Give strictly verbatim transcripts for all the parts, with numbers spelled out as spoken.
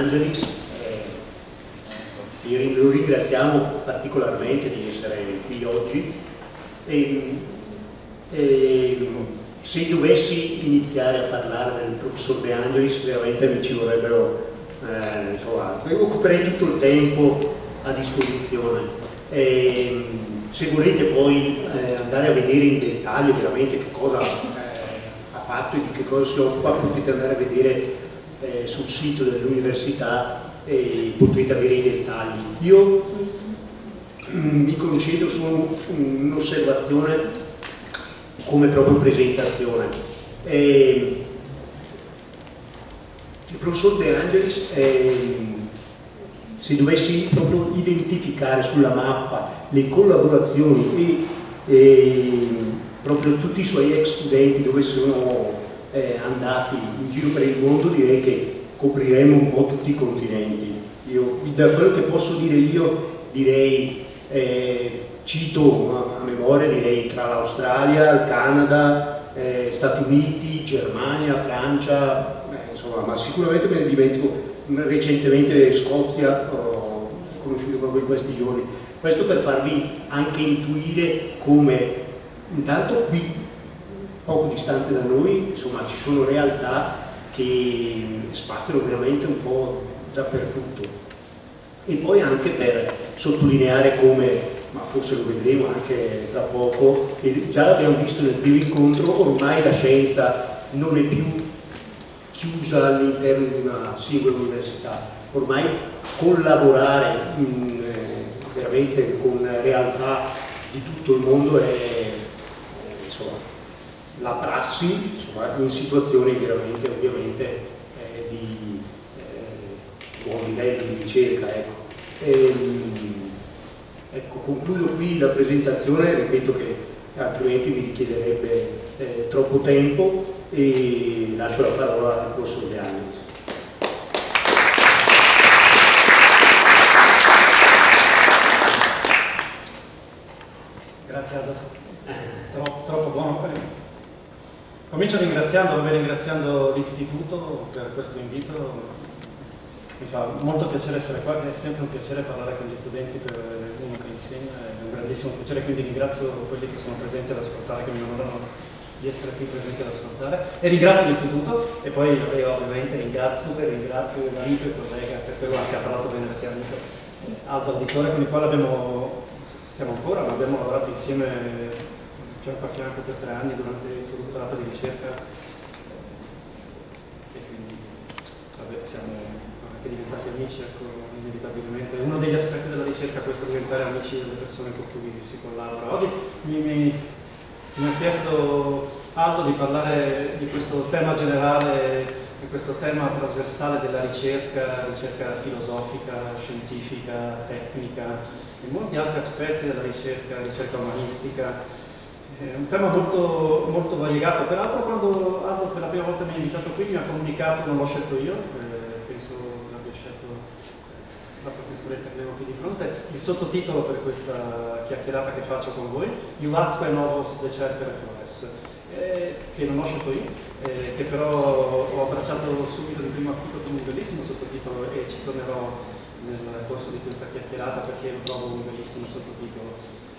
Angelis, eh, lo ringraziamo particolarmente di essere qui oggi. E, e, se dovessi iniziare a parlare del professor De Angelis, veramente mi ci vorrebbero, eh, insomma, occuperei tutto il tempo a disposizione. E, se volete poi eh, andare a vedere in dettaglio veramente che cosa eh, ha fatto e di che cosa si occupa, potete andare a vedere eh, sul sito dell'università e potrete avere i dettagli. Io mm, mi concedo solo un'osservazione come proprio presentazione. E il professor De Angelis, eh, se dovessi proprio identificare sulla mappa le collaborazioni e, e proprio tutti i suoi ex studenti dove sono eh, andati in giro per il mondo, direi che copriremo un po' tutti i continenti. Io, da quello che posso dire io, direi eh, cito a memoria, direi tra l'Australia, il Canada, eh, Stati Uniti, Germania, Francia, eh, insomma, ma sicuramente me ne dimentico. Recentemente Scozia, ho conosciuto proprio in questi giorni. Questo per farvi anche intuire come intanto qui, poco distante da noi, insomma, ci sono realtà che spaziano veramente un po' dappertutto. E poi anche per sottolineare come, ma forse lo vedremo anche tra poco, e già l'abbiamo visto nel primo incontro, ormai la scienza non è più chiusa all'interno di una singola università, ormai collaborare in, eh, veramente con realtà di tutto il mondo è, eh, insomma, la prassi, insomma, in situazioni veramente ovviamente eh, di eh, buon livello di ricerca. Ecco. E, ecco, concludo qui la presentazione, ripeto che altrimenti mi richiederebbe eh, troppo tempo e lascio la parola al professor De Angelis. Grazie Adas, troppo, troppo buono. Comincio ringraziando, ringraziando l'istituto per questo invito. Mi fa molto piacere essere qua, è sempre un piacere parlare con gli studenti per uno che insegna, è un grandissimo piacere, quindi ringrazio quelli che sono presenti ad ascoltare, che mi onorano di essere qui presenti ad ascoltare, e ringrazio l'istituto e poi io ovviamente ringrazio, super ringrazio l'amico e collega Peppe Guarda, che ha parlato bene perché è amico, Aldo Auditore, con il quale abbiamo, stiamo ancora, ma abbiamo lavorato insieme fianco a fianco per tre anni durante il suo dottorato di ricerca e quindi vabbè, siamo anche diventati amici, ecco, inevitabilmente. Uno degli aspetti della ricerca è questo, diventare amici delle persone con cui si collabora. Oggi mi, mi Mi ha chiesto Aldo di parlare di questo tema generale, di questo tema trasversale della ricerca, ricerca filosofica, scientifica, tecnica, e molti altri aspetti della ricerca, ricerca umanistica. È un tema molto, molto variegato. Peraltro quando Aldo per la prima volta mi ha invitato qui mi ha comunicato, non l'ho scelto io, eh, penso l'abbia scelto la professoressa che avevo qui di fronte, il sottotitolo per questa chiacchierata che faccio con voi, Iulatque Novos Decertere Flores, eh, che non ho scelto io, eh, che però ho abbracciato subito di primo acchito con un bellissimo sottotitolo e ci tornerò nel corso di questa chiacchierata perché lo trovo un bellissimo sottotitolo,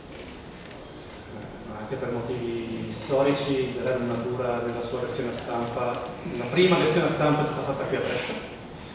eh, anche per motivi storici. La Rerum Natura nella sua versione a stampa, la prima versione a stampa è stata fatta qui a Brescia,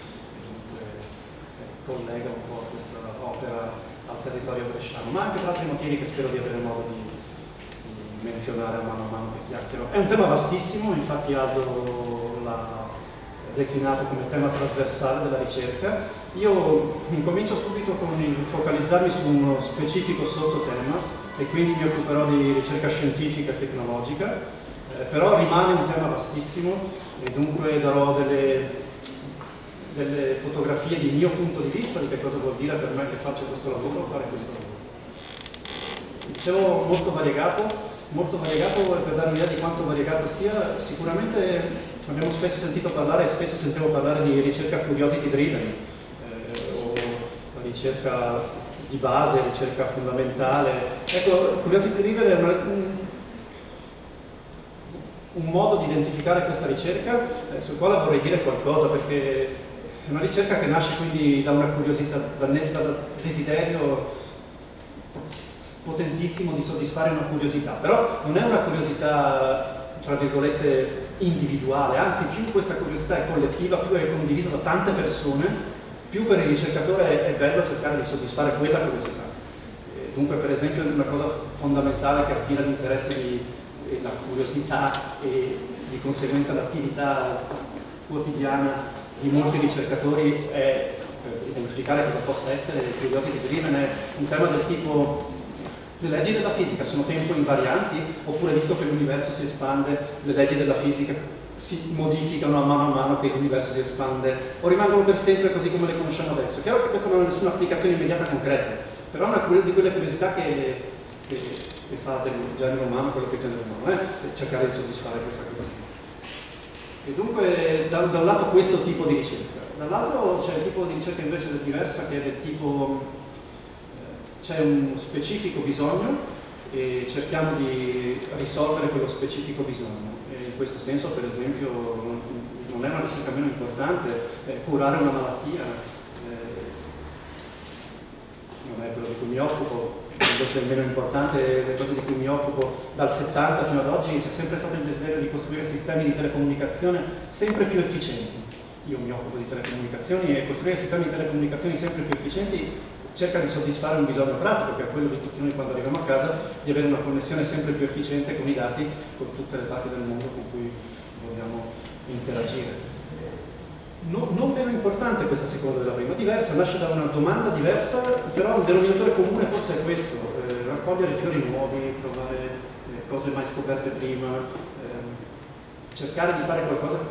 collega un po' questa opera al territorio bresciano, ma anche per altri motivi che spero di avere modo di, di menzionare a mano a mano che chiacchiero. È un tema vastissimo, infatti Aldo l'ha declinato come tema trasversale della ricerca. Io incomincio subito con il focalizzarmi su uno specifico sottotema e quindi mi occuperò di ricerca scientifica e tecnologica, eh, però rimane un tema vastissimo e dunque darò delle delle fotografie di mio punto di vista di che cosa vuol dire per me che faccio questo lavoro, fare questo lavoro. Dicevo molto variegato, molto variegato per dare un'idea di quanto variegato sia. Sicuramente abbiamo spesso sentito parlare, e spesso sentiamo parlare di ricerca curiosity driven, eh, o ricerca di base, ricerca fondamentale. Ecco, curiosity driven è una, un, un modo di identificare questa ricerca eh, sul quale vorrei dire qualcosa perché è una ricerca che nasce quindi da una curiosità, dal, dal desiderio potentissimo di soddisfare una curiosità, però non è una curiosità, tra virgolette, individuale, anzi più questa curiosità è collettiva, più è condivisa da tante persone, più per il ricercatore è bello cercare di soddisfare quella curiosità. E dunque, per esempio, una cosa fondamentale che attira l'interesse di e la curiosità e di conseguenza l'attività quotidiana di molti ricercatori è, per identificare cosa possa essere curiosity driven, è un tema del tipo: le leggi della fisica sono tempo invarianti, oppure visto che l'universo si espande, le leggi della fisica si modificano a mano a mano che l'universo si espande, o rimangono per sempre così come le conosciamo adesso? Chiaro che questa non ha nessuna applicazione immediata concreta, però è una di quelle curiosità che, che, che fa del genere umano quello che il genere umano è, eh? cercare di soddisfare questa curiosità. E dunque, da, da un lato questo tipo di ricerca, dall'altro c'è il tipo di ricerca invece diversa, che è del tipo: c'è un specifico bisogno e cerchiamo di risolvere quello specifico bisogno. E in questo senso, per esempio, non è una ricerca meno importante eh, curare una malattia, eh, non è quello di cui mi occupo, invece è meno importante le cose di cui mi occupo. Dal settanta fino ad oggi c'è sempre stato il desiderio di costruire sistemi di telecomunicazione sempre più efficienti. Io mi occupo di telecomunicazioni e costruire sistemi di telecomunicazioni sempre più efficienti cerca di soddisfare un bisogno pratico, che è quello di tutti noi quando arriviamo a casa, di avere una connessione sempre più efficiente con i dati, con tutte le parti del mondo con cui vogliamo interagire. No, non meno importante questa seconda della prima, diversa, nasce da una domanda diversa, però il denominatore comune forse è questo: eh, raccogliere fiori nuovi, provare eh, cose mai scoperte prima, eh, cercare di fare qualcosa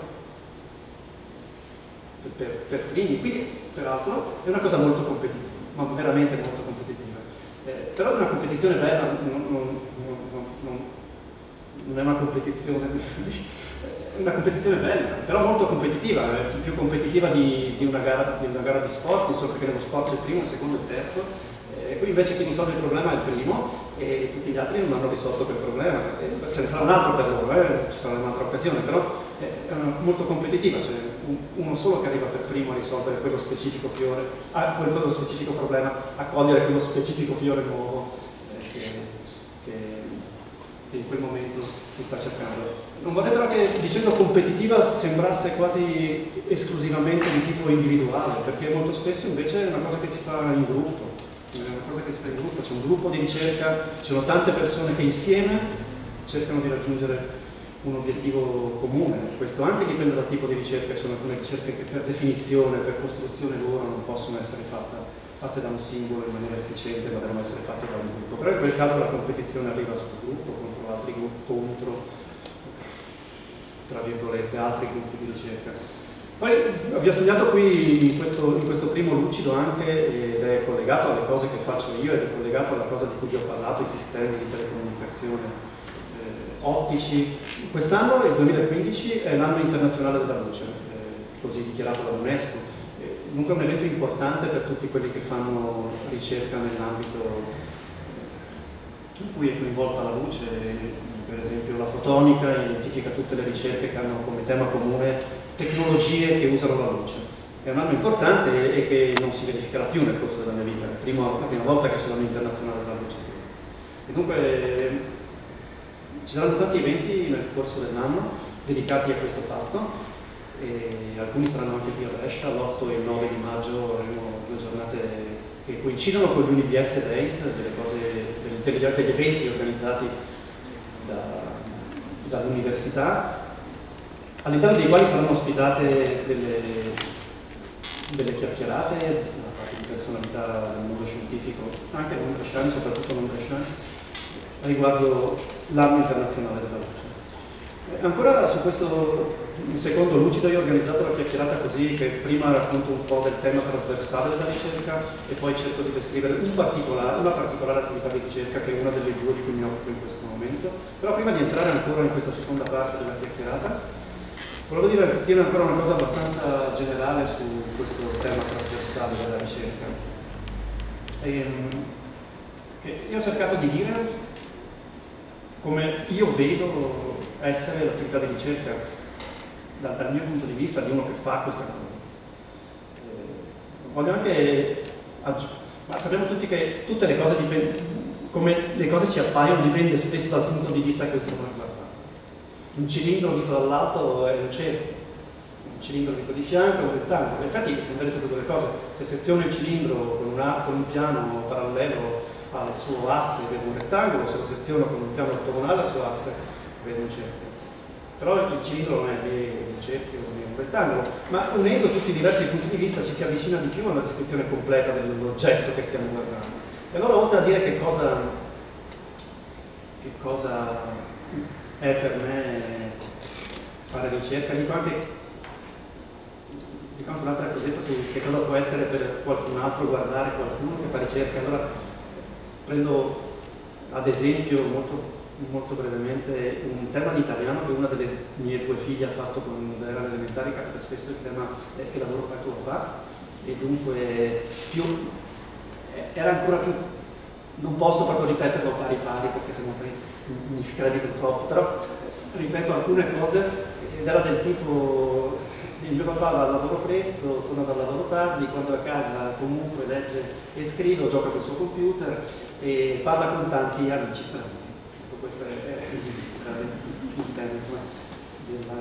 per, per, per primi. Quindi, peraltro, è una cosa molto competitiva, ma veramente molto competitiva. Eh, però è una competizione bella, non, non, non, non, non è una competizione, è una competizione bella, però molto competitiva, è più competitiva di, di, una gara, di una gara di sport, insomma, perché nello sport c'è il primo, il secondo e il terzo, e qui invece chi risolve il problema è il primo e tutti gli altri non hanno risolto quel problema. E ce ne sarà un altro per loro, eh? Ci sarà un'altra occasione, però è molto competitiva, c'è uno solo che arriva per primo a risolvere quello specifico fiore, a quello specifico problema, a cogliere quello specifico fiore nuovo eh, che, che, che in quel momento si sta cercando. Non vorrei però che, dicendo competitiva, sembrasse quasi esclusivamente di tipo individuale, perché molto spesso invece è una cosa che si fa in gruppo. È una cosa che si fa in gruppo, c'è un gruppo di ricerca, ci sono tante persone che insieme cercano di raggiungere un obiettivo comune. Questo anche dipende dal tipo di ricerca. Ci sono alcune ricerche che per definizione, per costruzione loro, non possono essere fatte, fatte da un singolo in maniera efficiente, ma devono essere fatte da un gruppo. Però in quel caso la competizione arriva sul gruppo, contro altri gruppi, contro, tra virgolette, altri gruppi di ricerca. Poi vi ho segnato qui in questo, in questo primo lucido anche, ed è collegato alle cose che faccio io, ed è collegato alla cosa di cui vi ho parlato, i sistemi di telecomunicazione eh, ottici. Quest'anno, il duemilaquindici, è l'anno internazionale della luce, eh, così dichiarato dall'UNESCO. Eh, dunque è un evento importante per tutti quelli che fanno ricerca nell'ambito in cui è coinvolta la luce. Per esempio la fotonica identifica tutte le ricerche che hanno come tema comune tecnologie che usano la luce. È un anno importante e che non si verificherà più nel corso della mia vita, è la prima, la prima volta che c'è l'anno internazionale della luce. E dunque ci saranno tanti eventi nel corso dell'anno dedicati a questo fatto, e alcuni saranno anche qui a Brescia, l'otto e il nove di maggio avremo due giornate che coincidono con gli Uni B S Days, delle cose, degli, degli eventi organizzati da, dall'università, all'interno dei quali saranno ospitate delle, delle chiacchierate da parte di personalità del mondo scientifico, anche non bresciani, soprattutto non bresciani, riguardo l'anno internazionale della luce. E ancora su questo secondo lucido io ho organizzato la chiacchierata così, che prima racconto un po' del tema trasversale della ricerca e poi cerco di descrivere un particolare, una particolare attività di ricerca che è una delle due di cui mi occupo in questo momento. Però prima di entrare ancora in questa seconda parte della chiacchierata, volevo dire, dire ancora una cosa abbastanza generale su questo tema trasversale della ricerca. E, che io ho cercato di dire come io vedo essere l'attività di ricerca dal, dal mio punto di vista di uno che fa questa cosa. voglio anche aggiungere, ma sappiamo tutti che tutte le cose dipendono, come le cose ci appaiono dipende spesso dal punto di vista che usiamo a guardare. Un cilindro visto dall'alto è un cerchio, un cilindro visto di fianco è un rettangolo. In effetti sono vere tutte e due le cose. Se seziono il cilindro con, una, con un piano parallelo al suo asse vedo un rettangolo, se lo seziono con un piano ortogonale al suo asse vedo un cerchio. Però il cilindro non è né un cerchio né un rettangolo, ma unendo tutti i diversi punti di vista ci si avvicina di più a una descrizione completa dell'oggetto che stiamo guardando. E allora, oltre a dire che cosa, che cosa è per me fare ricerca, dico anche, dico anche un'altra cosetta su che cosa può essere per qualcun altro guardare qualcuno che fa ricerca. Allora prendo ad esempio molto, molto brevemente un tema in italiano che una delle mie due figlie ha fatto quando era elementare, capita spesso il tema è che lavoro fai tuo papà, e dunque più era ancora più, non posso proprio ripeterlo pari pari perché sennò poi mi scredito troppo, però ripeto alcune cose ed era del tipo: il mio papà va al lavoro presto, torna dal lavoro tardi, quando è a casa comunque legge e scrive, gioca col suo computer e parla con tanti amici strani. Ecco, questo è il tema, insomma, della,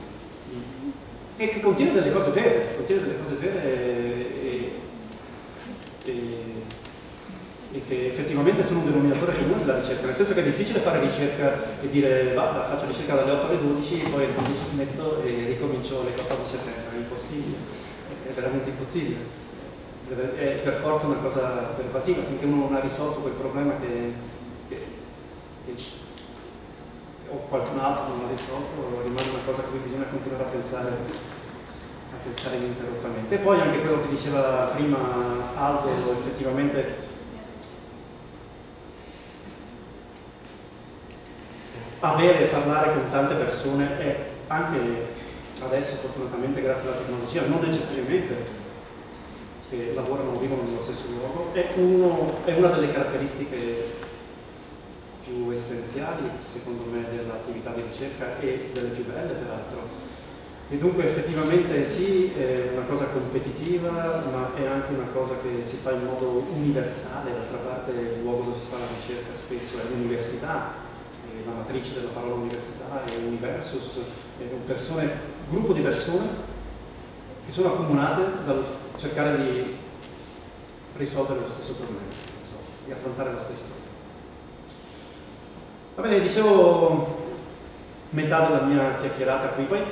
e che contiene delle cose vere, contiene delle cose vere e, e, e che effettivamente sono un denominatore comune della ricerca, nel senso che è difficile fare ricerca e dire va, faccio ricerca dalle otto alle dodici, poi alle dodici smetto e ricomincio alle quattordici settembre, è impossibile, è veramente impossibile, è per forza una cosa pervasiva, finché uno non ha risolto quel problema che, che, che o qualcun altro non l'ha risolto, rimane una cosa a cui bisogna continuare a pensare, a pensare ininterrottamente. E poi anche quello che diceva prima Aldo, effettivamente avere e parlare con tante persone è anche adesso, fortunatamente grazie alla tecnologia, non necessariamente che lavorano o vivono nello stesso luogo, è, uno, è una delle caratteristiche più essenziali, secondo me, dell'attività di ricerca e delle più belle, peraltro. E dunque effettivamente sì, è una cosa competitiva, ma è anche una cosa che si fa in modo universale. D'altra parte il luogo dove si fa la ricerca spesso è l'università, la matrice della parola università è universus, è un persone, gruppo di persone che sono accomunate dal cercare di risolvere lo stesso problema, di affrontare lo stesso problema. Va bene, dicevo metà della mia chiacchierata qui, poi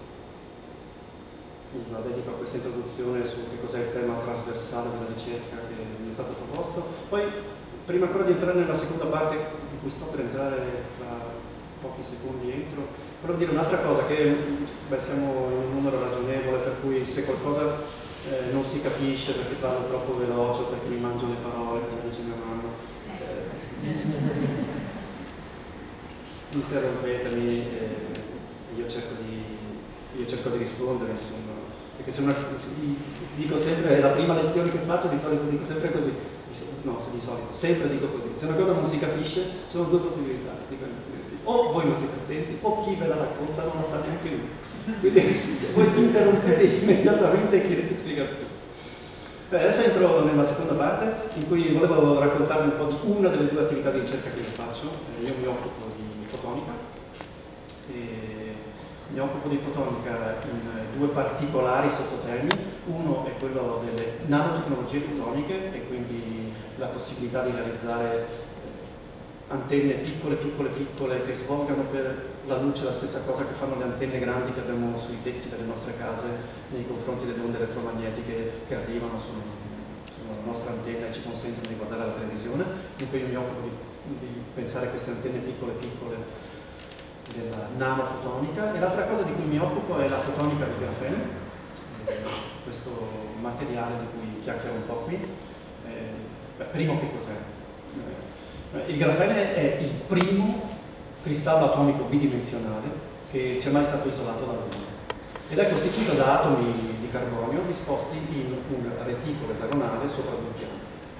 la dedico a questa introduzione su che cos'è il tema trasversale della ricerca che mi è stato proposto. Poi, prima ancora di entrare nella seconda parte, in cui sto per entrare fra pochi secondi entro, volevo dire un'altra cosa, che beh, siamo in un numero ragionevole, per cui se qualcosa eh, non si capisce perché parlo troppo veloce o perché mi mangio le parole, come dice mia mamma, eh, interrompetemi e io cerco di, io cerco di rispondere, insomma, perché se una, dico sempre, è la prima lezione che faccio, di solito dico sempre così, no, se di solito, sempre dico così, se una cosa non si capisce, ci sono due possibilità, dico, o voi non siete attenti, o chi ve la racconta non la sa neanche lui, quindi voi interrompete immediatamente e chiedete spiegazioni. Beh, adesso entro nella seconda parte, in cui volevo raccontarvi un po' di una delle due attività di ricerca che io faccio. Io mi occupo di fotonica, e mi occupo di fotonica in due particolari sottotemi. Uno è quello delle nanotecnologie fotoniche e quindi la possibilità di realizzare antenne piccole, piccole, piccole che svolgano per la luce la stessa cosa che fanno le antenne grandi che abbiamo sui tetti delle nostre case nei confronti delle onde elettromagnetiche che arrivano sulla nostra antenna e ci consentono di guardare la televisione. Dunque io mi occupo di, di pensare a queste antenne piccole, piccole della nanofotonica. E l'altra cosa di cui mi occupo è la fotonica di grafene, eh, questo materiale di cui chiacchiero un po' qui. Eh, primo, che cos'è? Eh, il grafene è il primo cristallo atomico bidimensionale che sia mai stato isolato dal mondo ed è costituito da atomi di carbonio disposti in un reticolo esagonale sopra due piani.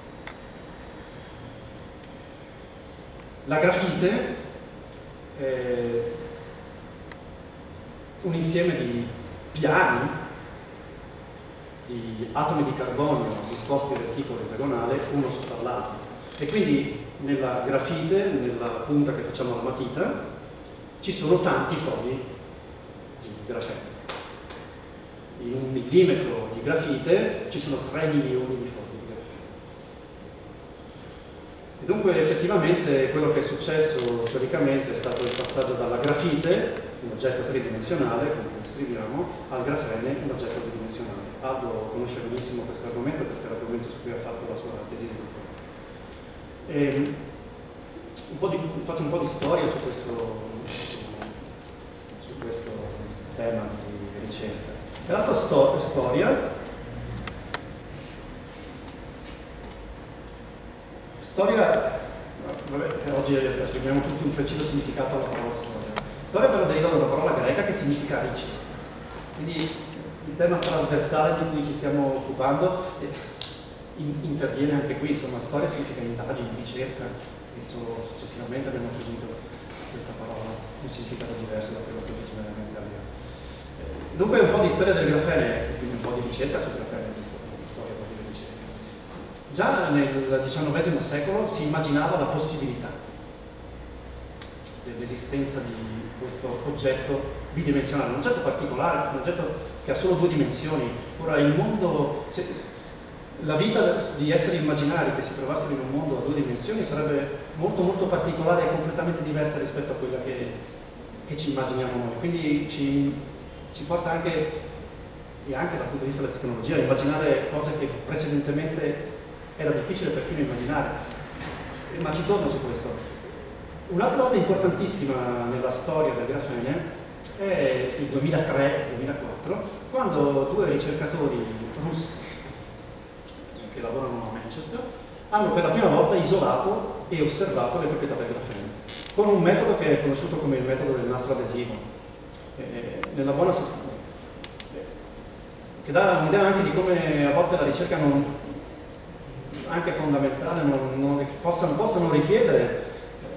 La grafite è un insieme di piani di atomi di carbonio disposti del tipo esagonale uno sopra l'altro. E quindi nella grafite, nella punta che facciamo alla matita, ci sono tanti fogli di grafene. In un millimetro di grafite ci sono tre milioni di fogli di grafene. E dunque effettivamente quello che è successo storicamente è stato il passaggio dalla grafite, un oggetto tridimensionale, come scriviamo, al grafene, un oggetto bidimensionale. Aldo conosce benissimo questo argomento perché è l'argomento su cui ha fatto la sua tesi di dottorato. E un po' di, faccio un po' di storia su questo, su, su questo tema di ricerca. Tra l'altro sto, storia, storia, vabbè, oggi attribuiamo tutti un preciso significato alla parola storia. Storia però deriva da una parola greca che significa ricerca. Quindi il tema trasversale di cui ci stiamo occupando eh, in, interviene anche qui, insomma, storia significa indagini, ricerca, e solo successivamente abbiamo attribuito questa parola un significato diverso da quello che originariamente aveva. Eh, dunque un po' di storia del grafene, quindi un po' di ricerca sul grafene, di storia proprio di ricerca. Già nel diciannovesimo secolo si immaginava la possibilità dell'esistenza di questo oggetto bidimensionale, un oggetto particolare, un oggetto che ha solo due dimensioni. Ora il mondo, se, la vita di esseri immaginari che si trovassero in un mondo a due dimensioni sarebbe molto molto particolare e completamente diversa rispetto a quella che, che ci immaginiamo noi. Quindi ci, ci porta anche, e anche dal punto di vista della tecnologia, a immaginare cose che precedentemente era difficile perfino immaginare. Ma ci torno su questo. Un'altra data importantissima nella storia del grafene è il duemilatré duemilaquattro, quando due ricercatori russi che lavorano a Manchester hanno per la prima volta isolato e osservato le proprietà del grafene con un metodo che è conosciuto come il metodo del nastro adesivo, eh, nella buona sostanza, eh, che dà un'idea anche di come a volte la ricerca non, anche fondamentale non, non possano, possano richiedere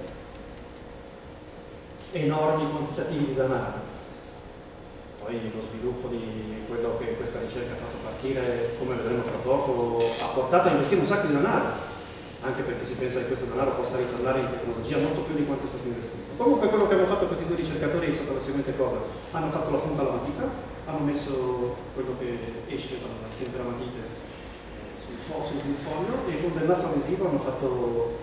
enormi quantitativi di denaro. Poi lo sviluppo di quello che questa ricerca ha fatto partire, come vedremo fra poco, ha portato a investire un sacco di denaro, anche perché si pensa che questo denaro possa ritornare in tecnologia molto più di quanto è stato investito. Comunque quello che hanno fatto questi due ricercatori è stata la seguente cosa: hanno fatto la punta alla matita, hanno messo quello che esce dalla dentro la matita sul, fo sul foglio e con del nastro adesivo hanno fatto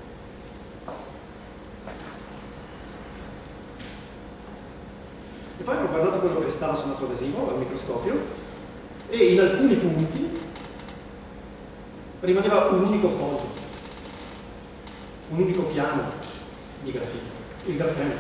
e poi hanno guardato quello che restava sul nastro adesivo al microscopio e in alcuni punti rimaneva un unico foglio, un unico piano di grafite, il grafene.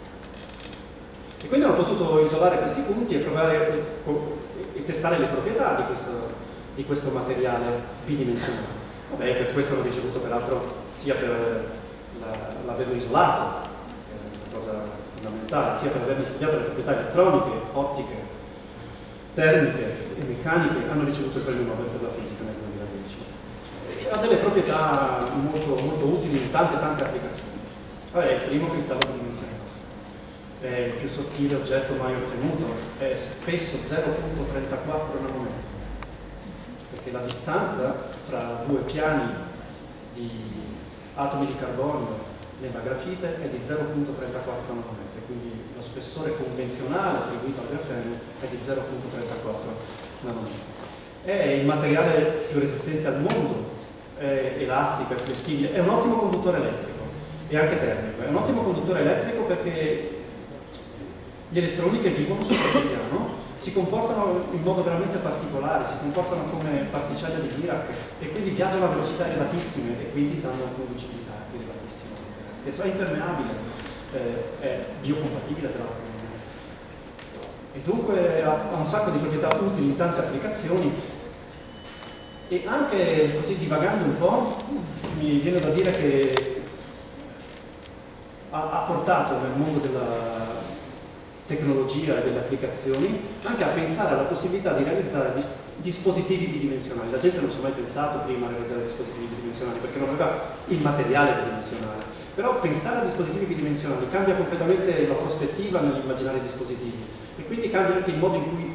E quindi hanno potuto isolare questi punti e provare e testare le proprietà di questo, di questo materiale bidimensionale. Vabbè, per questo hanno ricevuto peraltro sia per l'averlo isolato, che è una cosa fondamentale, sia per avermi studiato le proprietà elettroniche, ottiche, termiche e meccaniche, hanno ricevuto il premio Nobel per la fisica nel duemiladodici. Ha delle proprietà molto, molto utili in tante tante applicazioni. Vabbè, è il primo cristallo bidimensionale, è il più sottile oggetto mai ottenuto, è spesso zero virgola trentaquattro nanometri, perché la distanza fra due piani di atomi di carbonio nella grafite è di zero virgola trentaquattro nanometri, quindi lo spessore convenzionale attribuito al grafene è di zero virgola trentaquattro nanometri. È il materiale più resistente al mondo, è elastico, è flessibile, è un ottimo conduttore elettrico e anche termico. È un ottimo conduttore elettrico perché gli elettroni che vivono sul questo piano si comportano in modo veramente particolare, si comportano come particelle di Dirac e quindi viaggiano a velocità elevatissime e quindi danno conducibilità elevatissima. Stesso è impermeabile, eh, è biocompatibile tra l'altro e dunque ha, ha un sacco di proprietà utili in tante applicazioni. E anche così divagando un po' mi viene da dire che ha, ha portato nel mondo della tecnologia e delle applicazioni anche a pensare alla possibilità di realizzare dis dispositivi bidimensionali. La gente non ci ha mai pensato prima a realizzare dispositivi bidimensionali perché non aveva il materiale bidimensionale, però pensare a dispositivi bidimensionali cambia completamente la prospettiva nell'immaginare dispositivi e quindi cambia anche il modo in cui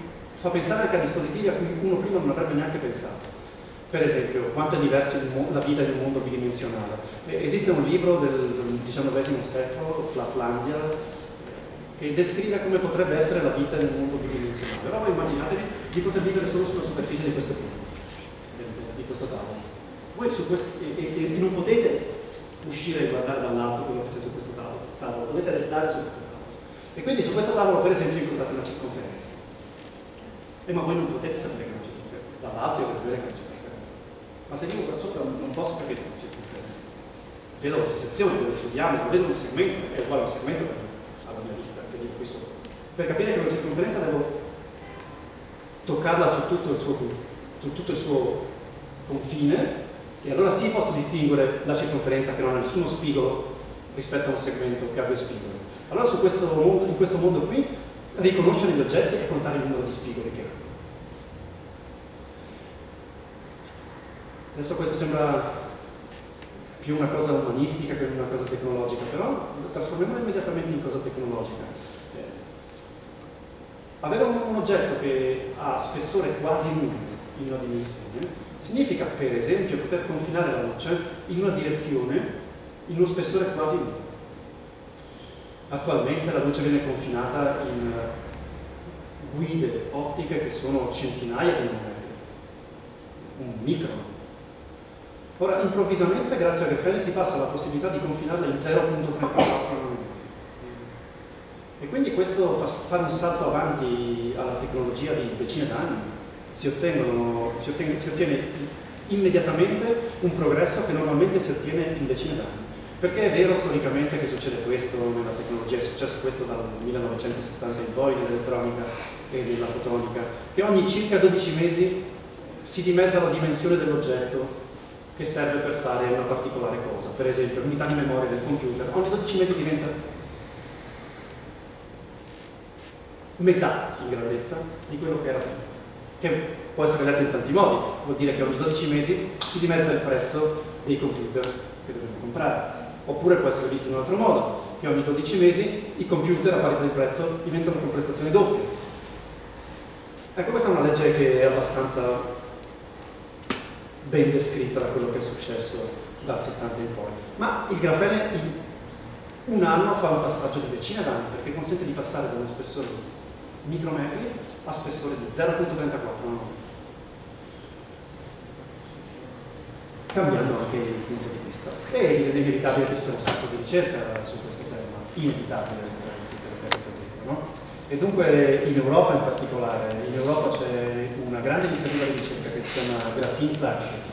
fa pensare anche a dispositivi a cui uno prima non avrebbe neanche pensato. Per esempio, quanto è diverso la vita in un mondo bidimensionale. Esiste un libro del diciannovesimo secolo, Flatlandia, che descrive come potrebbe essere la vita in un mondo bidimensionale. Ora voi immaginatevi di poter vivere solo sulla superficie di questo punto, di questo tavolo. Voi su questo, e, e, e non potete uscire e guardare dall'alto quello che c'è su questo tavolo, tavolo, dovete restare su questo tavolo. E quindi su questo tavolo, per esempio, incontrate una circonferenza. E ma voi non potete sapere che è una circonferenza. Dall'alto io devo vedere che è una circonferenza. Ma se vivo qua sopra non posso capire che è una circonferenza. Vedo la sua sezione, vedo il suo diametro, vedo un segmento, è uguale a un segmento per alla mia vista, che dico qui sopra. Per capire che è una circonferenza devo toccarla su tutto il suo, su tutto il suo confine, e allora sì posso distinguere la circonferenza che non ha nessuno spigolo rispetto a un segmento che ha due spigoli. Allora su questo mondo, in questo mondo qui, riconoscere gli oggetti e contare il numero di spigoli che hanno. Adesso questo sembra più una cosa umanistica che una cosa tecnologica, però lo trasformiamo immediatamente in cosa tecnologica. Eh, avere un, un oggetto che ha spessore quasi nullo in una dimensione significa, per esempio, poter confinare la luce in una direzione in uno spessore quasi nullo. Attualmente la luce viene confinata in guide ottiche che sono centinaia di nanometri, un micron. Ora, improvvisamente, grazie a grafene, si passa alla possibilità di confinarla in zero virgola trentaquattro nanometri. E quindi questo fa fare un salto avanti alla tecnologia di decine d'anni. Si, ottengono, si, ottiene, si ottiene immediatamente un progresso che normalmente si ottiene in decine d'anni. Perché è vero storicamente che succede questo nella tecnologia, è successo questo dal millenovecentosettanta in poi nell'elettronica e nella fotonica, che ogni circa dodici mesi si dimezza la dimensione dell'oggetto che serve per fare una particolare cosa. Per esempio, l'unità di memoria del computer ogni dodici mesi diventa metà in grandezza di quello che era prima, che può essere letto in tanti modi. Vuol dire che ogni dodici mesi si dimezza il prezzo dei computer che dobbiamo comprare. Oppure può essere visto in un altro modo, che ogni dodici mesi i computer a parità di prezzo diventano con prestazioni doppie. Ecco, questa è una legge che è abbastanza ben descritta da quello che è successo dal settanta in poi. Ma il grafene in un anno fa un passaggio di decine d'anni, perché consente di passare da uno spessore di micrometri a spessore di zero virgola trentaquattro nanometri. Cambiando anche il punto di vista. È inevitabile che ci sia un sacco di ricerca su questo tema, inevitabile in tutte le cose che dico, no? E dunque in Europa in particolare, in Europa c'è una grande iniziativa di ricerca che si chiama Graphene Flagship,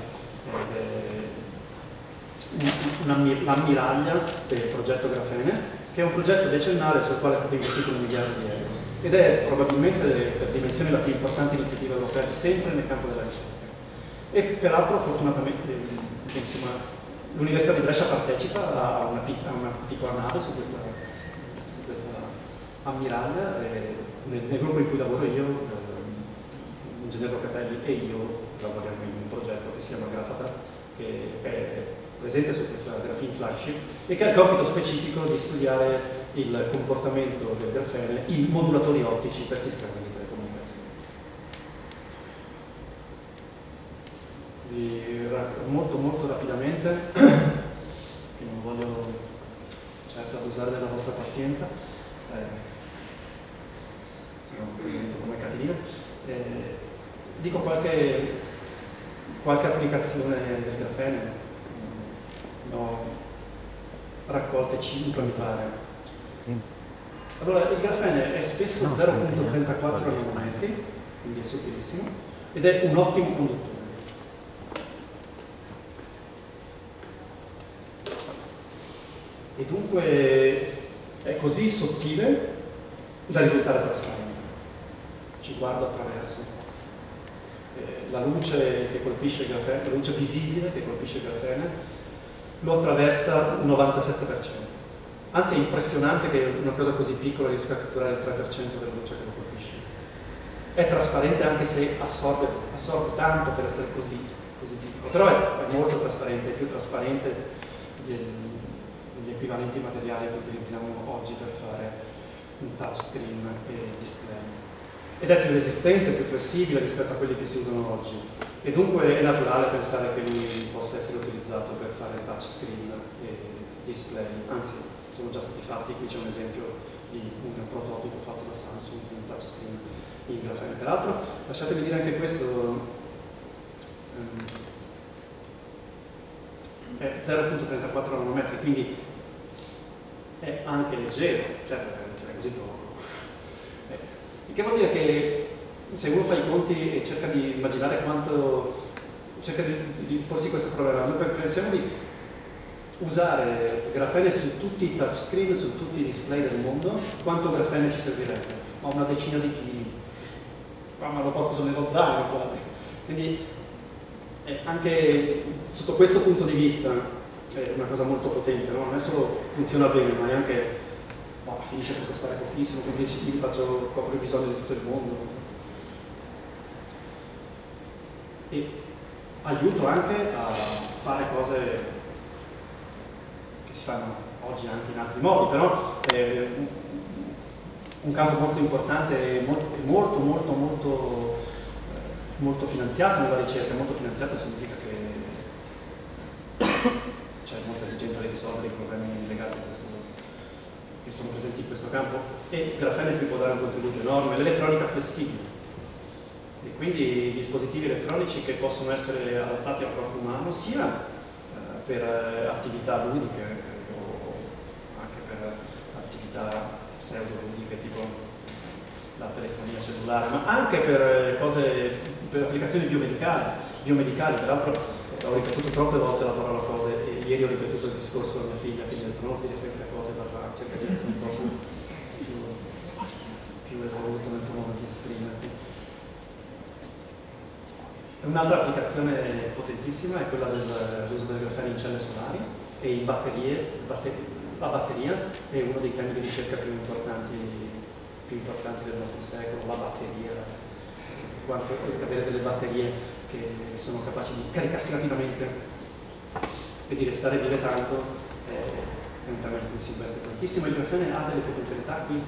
l'ammiraglia del progetto Grafene, che è un progetto decennale sul quale è stato investito un miliardo di euro ed è probabilmente per dimensioni la più importante iniziativa europea di sempre nel campo della ricerca. E peraltro fortunatamente l'Università di Brescia partecipa a una, a una piccola nave su questa, su questa ammiraglia e nel, nel gruppo in cui lavoro io, eh, l'ingegnere Locatelli e io lavoriamo in un progetto che si chiama Grafata, che è presente su questa Graphene Flagship e che ha il compito specifico di studiare il comportamento del grafene in modulatori ottici per sistemi di telecomunicazione. Molto molto rapidamente, che non voglio certo abusare della vostra pazienza, eh, se no divento come Caterina, eh, dico qualche, qualche applicazione del grafene, ne ho raccolte cinque mi pare. Allora, il grafene è spesso zero virgola trentaquattro nanometri, quindi è sottilissimo, ed è un ottimo conduttore. E dunque è così sottile da risultare trasparente. Ci guardo attraverso. Eh, la luce che colpisce il grafene, la luce visibile che colpisce il grafene, lo attraversa il novantasette per cento. Anzi è impressionante che una cosa così piccola riesca a catturare il tre per cento della luce che lo colpisce. È trasparente anche se assorbe, assorbe tanto per essere così, così piccolo, però è, è molto trasparente, è più trasparente del, degli equivalenti materiali che utilizziamo oggi per fare un touchscreen e display. ed è più resistente, più flessibile rispetto a quelli che si usano oggi, e dunque è naturale pensare che lui possa essere utilizzato per fare touchscreen e display, anzi sono già stati fatti. Qui c'è un esempio di un prototipo fatto da Samsung di un touchscreen in grafene. Peraltro lasciatemi dire anche questo, um, è zero virgola trentaquattro nanometri, quindi è anche leggero, certo è così poco. Il che vuol dire che se uno fa i conti e cerca di immaginare quanto, cerca di, di porsi questo problema, noi pensiamo di usare grafene su tutti i touchscreen, su tutti i display del mondo, quanto grafene ci servirebbe? Ma una decina di chili, ma lo porto nello zaino quasi. Quindi eh, anche sotto questo punto di vista è una cosa molto potente, no? Non è solo funziona bene, ma è anche oh, finisce per costare pochissimo, con dieci chili faccio, copro i bisogni di tutto il mondo. E aiuto anche a fare cose che si fanno oggi anche in altri modi, però è un campo molto importante, molto, molto, molto, molto, molto finanziato nella ricerca. Molto finanziato significa che c'è molta esigenza di risolvere i problemi legati a questo, che sono presenti in questo campo, e il grafene qui può dare un contributo enorme. L'elettronica flessibile, e quindi dispositivi elettronici che possono essere adattati al corpo umano sia eh, per attività ludiche o anche per attività pseudo-ludiche tipo la telefonia cellulare, ma anche per cose, per applicazioni biomedicali. biomedicali. Peraltro ho ripetuto troppe volte la parola cose, e ieri ho ripetuto il discorso a mia figlia, quindi ho detto non dire sempre cose, ma cerca di essere un po' più, più, più evoluto nel tuo modo di esprimerti. Un'altra applicazione potentissima è quella dell'uso del grafene in celle solari e in batterie. Batter la batteria è uno dei temi di ricerca più importanti, più importanti del nostro secolo, la batteria, quanto avere delle batterie che sono capaci di caricarsi rapidamente e di restare vive tanto è un tema in cui si investe tantissimo. Il grafene ha delle potenzialità qui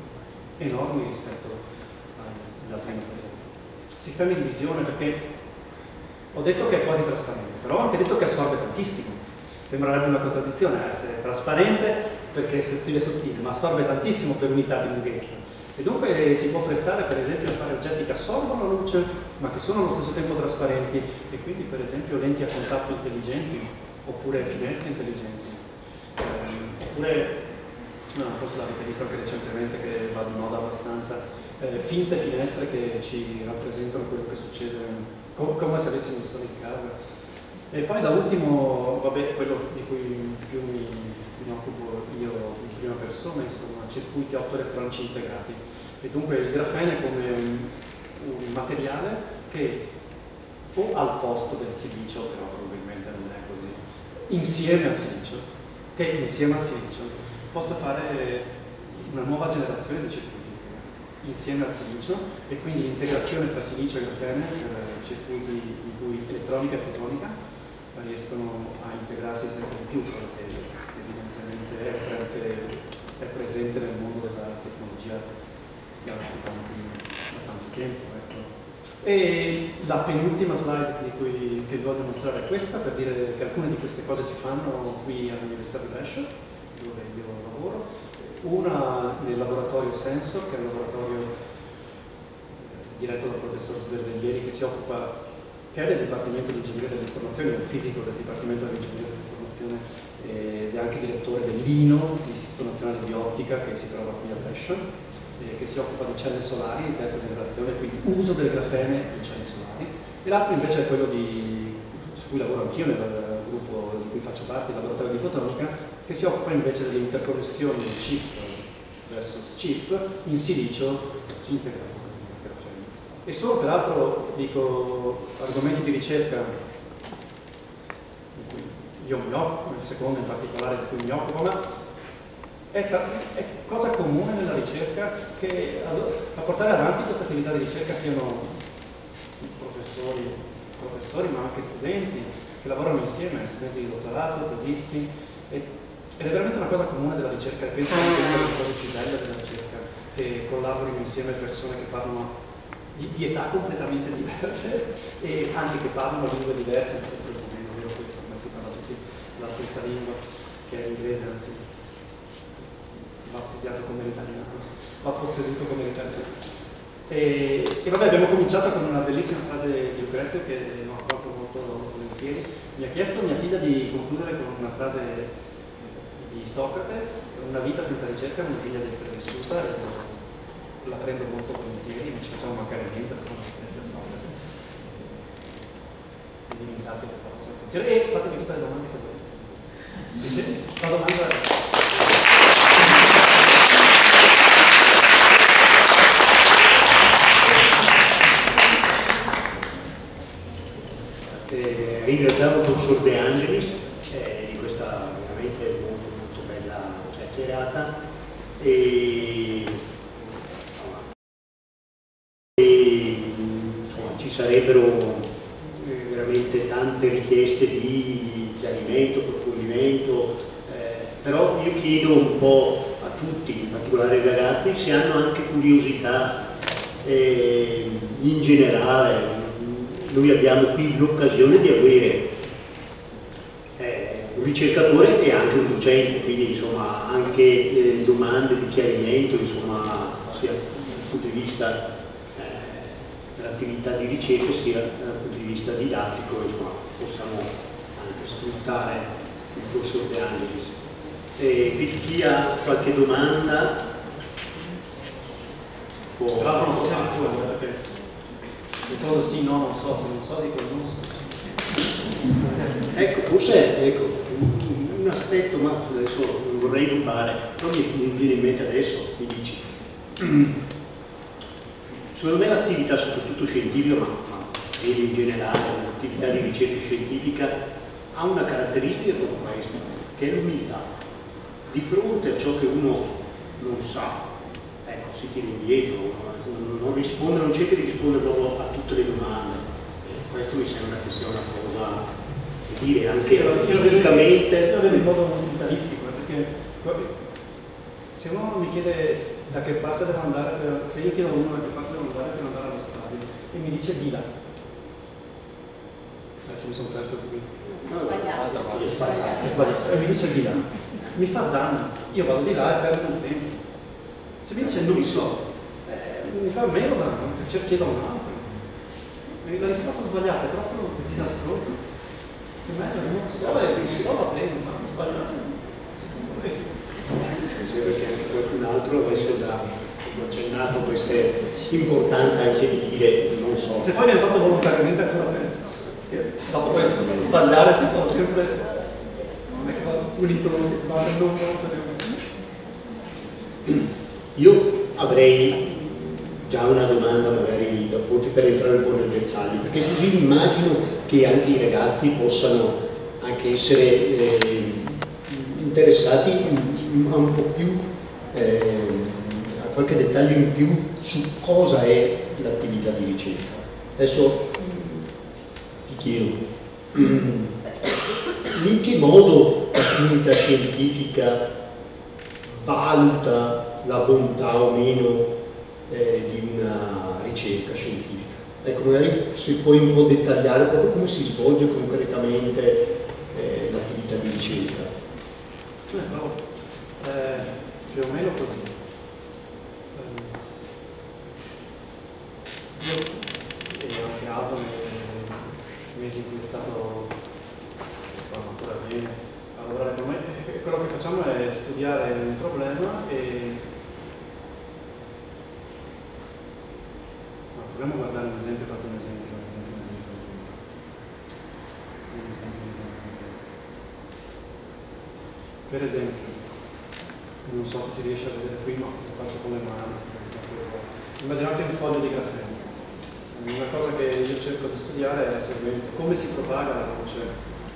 enormi rispetto agli altri materiali. Sistemi di visione, perché ho detto che è quasi trasparente, però ho anche detto che assorbe tantissimo. Sembrerebbe una contraddizione essere trasparente perché è sottile sottile, ma assorbe tantissimo per unità di lunghezza. E dunque si può prestare per esempio a fare oggetti che assorbono luce, ma che sono allo stesso tempo trasparenti, e quindi per esempio lenti a contatto intelligenti, oppure finestre intelligenti, eh, oppure, no, forse l'avete visto anche recentemente che va di moda abbastanza, eh, finte finestre che ci rappresentano quello che succede, com come se avessimo il sole in casa. E poi da ultimo, vabbè, quello di cui più mi, mi occupo io in prima persona, insomma, circuiti optoelettronici integrati. E dunque il grafene come un, un materiale che o al posto del silicio, però probabilmente non è così, insieme al silicio, che insieme al silicio possa fare una nuova generazione di circuiti insieme al silicio, e quindi l'integrazione tra silicio e grafene per circuiti in cui elettronica e fotonica riescono a integrarsi sempre di più, perché evidentemente è, è presente nel mondo della tecnologia da tanto, da tanto tempo. Ecco. E la penultima slide di cui, che vi voglio mostrare è questa, per dire che alcune di queste cose si fanno qui all'Università di Brescia, dove io lavoro. Una nel laboratorio Sensor, che è un laboratorio diretto dal professor Sberveglieri, che si occupa, che è del Dipartimento di Ingegneria dell'Informazione, è un fisico del Dipartimento dell'Ingegneria dell'Informazione, ed è anche direttore dell'I N O, l'Istituto Nazionale di Ottica, che si trova qui a Brescia, eh, che si occupa di celle solari di terza generazione, quindi uso del grafene in celle solari. E l'altro invece è quello di, su cui lavoro anch'io nel gruppo di cui faccio parte, il laboratorio di fotonica, che si occupa invece delle interconnessioni di chip versus chip in silicio integrato. E sono peraltro, dico, argomenti di ricerca di cui io mi occupo, il secondo in particolare di cui mi occupo, ma è, è cosa comune nella ricerca che a portare avanti questa attività di ricerca siano professori, professori ma anche studenti che lavorano insieme, studenti di dottorato, tesisti, e, ed è veramente una cosa comune della ricerca, e penso che è una delle cose più belle della ricerca, che collaborino insieme persone che parlano di, di età completamente diverse e anche che parlano lingue diverse, non sempre il momento, vero questo, come si parla tutti la stessa lingua, che è l'inglese, anzi va studiato come l'italiano, va posseduto come l'italiano. E, e vabbè, abbiamo cominciato con una bellissima frase di Lucrezio che ho proprio molto volentieri. Mi ha chiesto mia figlia di concludere con una frase di Socrate: una vita senza ricerca non è figlia di essere vissuta, e la prendo molto volentieri, non ci facciamo mancare niente, insomma, grazie a Socrate. Quindi vi ringrazio per la vostra attenzione e fatemi tutte le domande che volete. La domanda Eh, ringraziamo il professor De Angelis eh, di questa veramente molto, molto bella chiacchierata e, e insomma, ci sarebbero eh, veramente tante richieste di chiarimento, approfondimento, eh, però io chiedo un po' a tutti, in particolare ai ragazzi, se hanno anche curiosità eh, in generale. Noi abbiamo qui l'occasione di avere eh, un ricercatore e anche un docente, quindi insomma anche eh, domande di chiarimento, insomma, sia dal punto di vista eh, dell'attività di ricerca sia dal punto di vista didattico, insomma, possiamo anche sfruttare il professor De Angelis. Eh, quindi chi ha qualche domanda può... Tra l'altro non so se rispondo, perché ricordo sì, no, non so, se non so dico non so. Ecco, forse ecco, un aspetto, ma adesso non vorrei rubare, però mi, mi viene in mente adesso, mi dici. Secondo me l'attività soprattutto scientifica, ma, ma meglio in generale, l'attività di ricerca scientifica ha una caratteristica come questa, che è l'umiltà. Di fronte a ciò che uno non sa, ecco, si tiene indietro, non risponde, non cerca di rispondere proprio a tutte le domande. Eh, questo mi sembra che sia una cosa, da dire, anche eticamente. Io lo vedo in modo molto vitalistico, perché se uno mi chiede da che parte devo andare, per, se io chiedo a uno da che parte devo andare per andare allo stadio e mi dice di là. Adesso mi sono perso qui. Sbagliato. È sbagliato. E mi dice di là. Mi fa danno. Io vado di là e perdo il tempo. Se mi dice non so, mi fa meno danno, chiedo a un altro. La risposta sbagliata è proprio disastrosa. È meglio, non so, e non so va bene, ma sbagliato. Perché anche qualcun altro avesse accennato questa importanza anche di dire non so. Se poi viene fatto volontariamente ancora meglio. Dopo questo, sbagliare si può sempre. Non è che va punito quello che sbaglia, non volontariamente. Io avrei già una domanda magari da porti per entrare un po' nel dettaglio, perché così mi immagino che anche i ragazzi possano anche essere eh, interessati a un po' più, eh, a qualche dettaglio in più su cosa è l'attività di ricerca. Adesso ti chiedo, in che modo la comunità scientifica valuta la bontà o meno eh, di una ricerca scientifica? Ecco, magari se puoi un po' dettagliare proprio come si svolge concretamente eh, l'attività di ricerca. Eh, bravo. Eh, più o meno così. Eh, io e anche Aldo nei mesi in cui è stato ancora bene a lavorare con me, quello che facciamo è studiare un problema e no, proviamo a guardare un esempio, proprio un esempio. Per esempio, non so se ti riesci a vedere qui, ma lo faccio con le mani. Immaginate un foglio di grafene. Una cosa che io cerco di studiare è la seguente: come si propaga la luce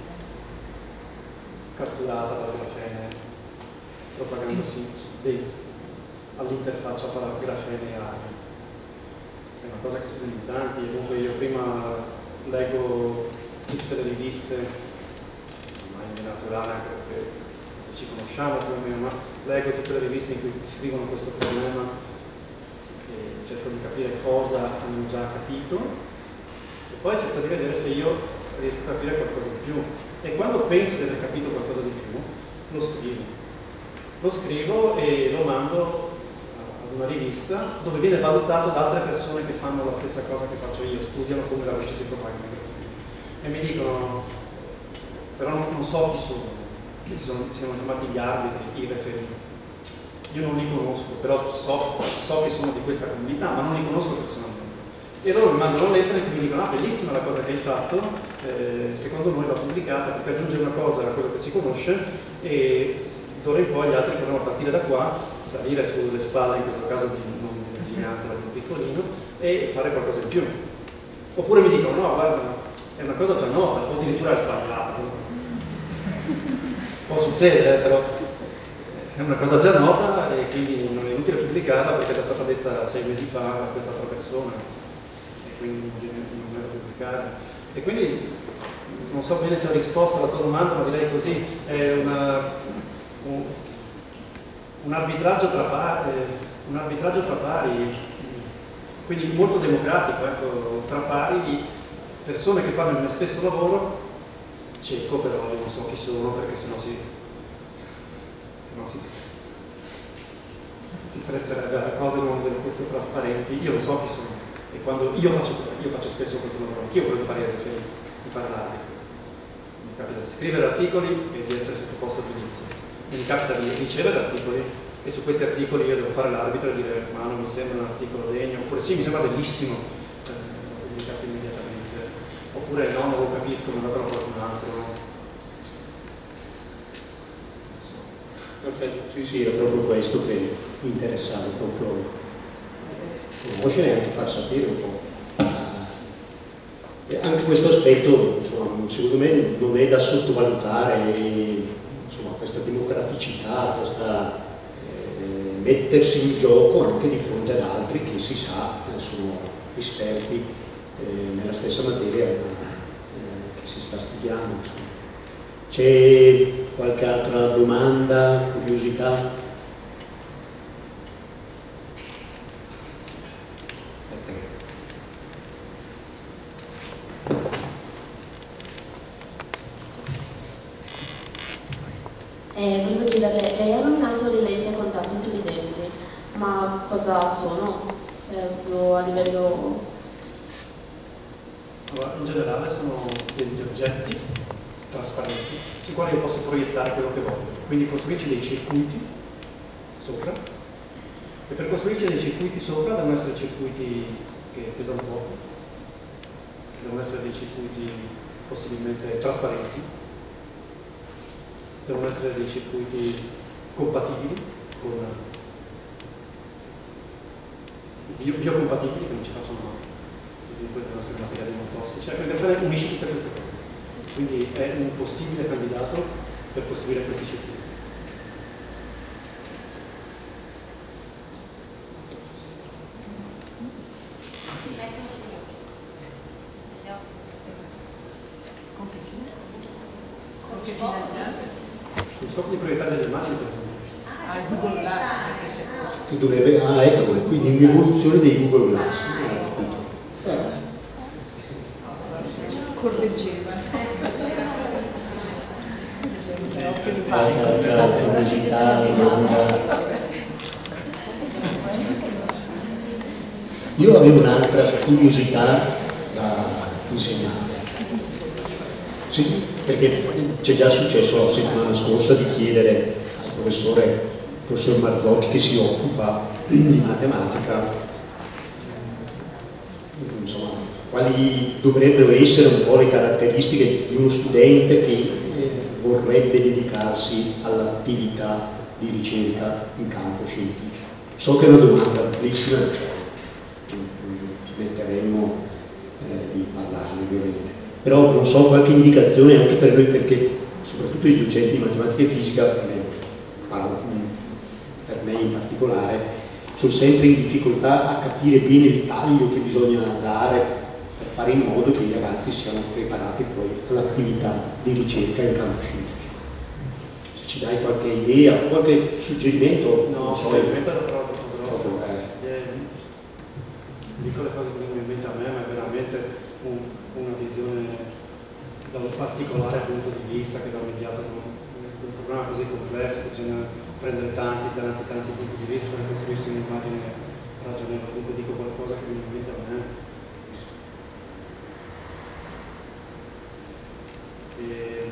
catturata dal grafene, propagandosi all'interfaccia fra grafene e aria. È una cosa che studio in tanti, e comunque io prima leggo tutte le riviste, ma in naturale anche perché ci conosciamo più o meno, ma leggo tutte le riviste in cui scrivono questo problema e cerco di capire cosa hanno già capito e poi cerco di vedere se io riesco a capire qualcosa di più. E quando penso di aver capito qualcosa di più, lo scrivo. Lo scrivo e lo mando ad una rivista dove viene valutato da altre persone che fanno la stessa cosa che faccio io, studiano come la voce si propaga in microfonia. E mi dicono, però non, non so chi sono, si sono, si sono chiamati gli arbitri, i referì. Io non li conosco, però so, so che sono di questa comunità, ma non li conosco personalmente. E loro mi mandano lettere che mi dicono, ah, bellissima la cosa che hai fatto, eh, secondo noi va pubblicata perché aggiunge una cosa a quello che si conosce e d'ora in poi gli altri potranno partire da qua, salire sulle spalle, in questo caso di non di un gigante ma di un piccolino, e fare qualcosa di più. Oppure mi dicono, no, guarda, è una cosa già nota, o addirittura è sbagliata. Può succedere, però è una cosa già nota e quindi non è inutile pubblicarla perché è già stata detta sei mesi fa da quest'altra persona e quindi non è da pubblicare. E quindi non so bene se ho risposto alla tua domanda, ma direi così, è una, un, un, arbitraggio tra pari, un arbitraggio tra pari, quindi molto democratico, ecco, tra pari di persone che fanno il mio stesso lavoro, cieco però io non so chi sono perché sennò si, sennò si, si presterebbe a cose non del tutto trasparenti. Io non so chi sono e quando io faccio, io faccio spesso questo lavoro, anch'io quello di fare i referì, di fare l'arbitro. Mi capita di scrivere articoli e di essere sottoposto a giudizio. Mi capita di ricevere articoli e su questi articoli io devo fare l'arbitro e dire ma non mi sembra un articolo degno, oppure sì, mi sembra bellissimo, eh, mi capita immediatamente, oppure no, non lo capisco, me lo darò qualcun altro. Perfetto, sì, sì, era proprio questo che mi interessava, proprio conoscere e anche far sapere un po'. E anche questo aspetto, insomma, secondo me non è da sottovalutare, e, insomma, questa democraticità, questa eh, mettersi in gioco anche di fronte ad altri che si sa sono esperti eh, nella stessa materia eh, che si sta studiando. C'è qualche altra domanda, curiosità? Eh, volevo chiederle, lei ha nominato le lenti a contatto intelligenti, ma cosa sono? Eh, a livello... Allora, in generale sono degli oggetti trasparenti sui quali io posso proiettare quello che voglio, quindi costruirci dei circuiti sopra, e per costruirci dei circuiti sopra devono essere circuiti che pesano poco, devono essere dei circuiti possibilmente trasparenti, devono essere dei circuiti compatibili con bio, biocompatibili, che non ci facciano male, dunque devono essere materiali non tossici, ecco, il grafene unisce tutte queste cose, quindi è un possibile candidato per costruire questi circuiti. Il scopo di proiettare delle immagini per esempio. Ah, Google Glass. Che dovrebbe, ah, ecco, quindi un'evoluzione dei Google Glass. Eh. Correggeva. Altra curiosità, domanda. Io avevo un'altra curiosità da insegnare. Sì, perché c'è già successo la settimana scorsa di chiedere al professore, il professor Marzocchi, che si occupa di matematica, insomma, quali dovrebbero essere un po' le caratteristiche di uno studente che eh, vorrebbe dedicarsi all'attività di ricerca in campo scientifico. So che è una domanda bellissima, metteremo eh, di parlarne ovviamente. Però non so, qualche indicazione anche per noi, perché soprattutto i docenti di matematica e fisica, per me in particolare, sono sempre in difficoltà a capire bene il taglio che bisogna dare per fare in modo che i ragazzi siano preparati poi all'attività di ricerca in campo scientifico. Se ci dai qualche idea, qualche suggerimento? No, non so, suggerimento è troppo grosso. eh. particolare punto di vista che va mediato con un problema così complesso che bisogna prendere tanti, tanti, tanti punti di vista per costruirsi un'immagine ragionevole. Dunque dico qualcosa che mi invita a me. E...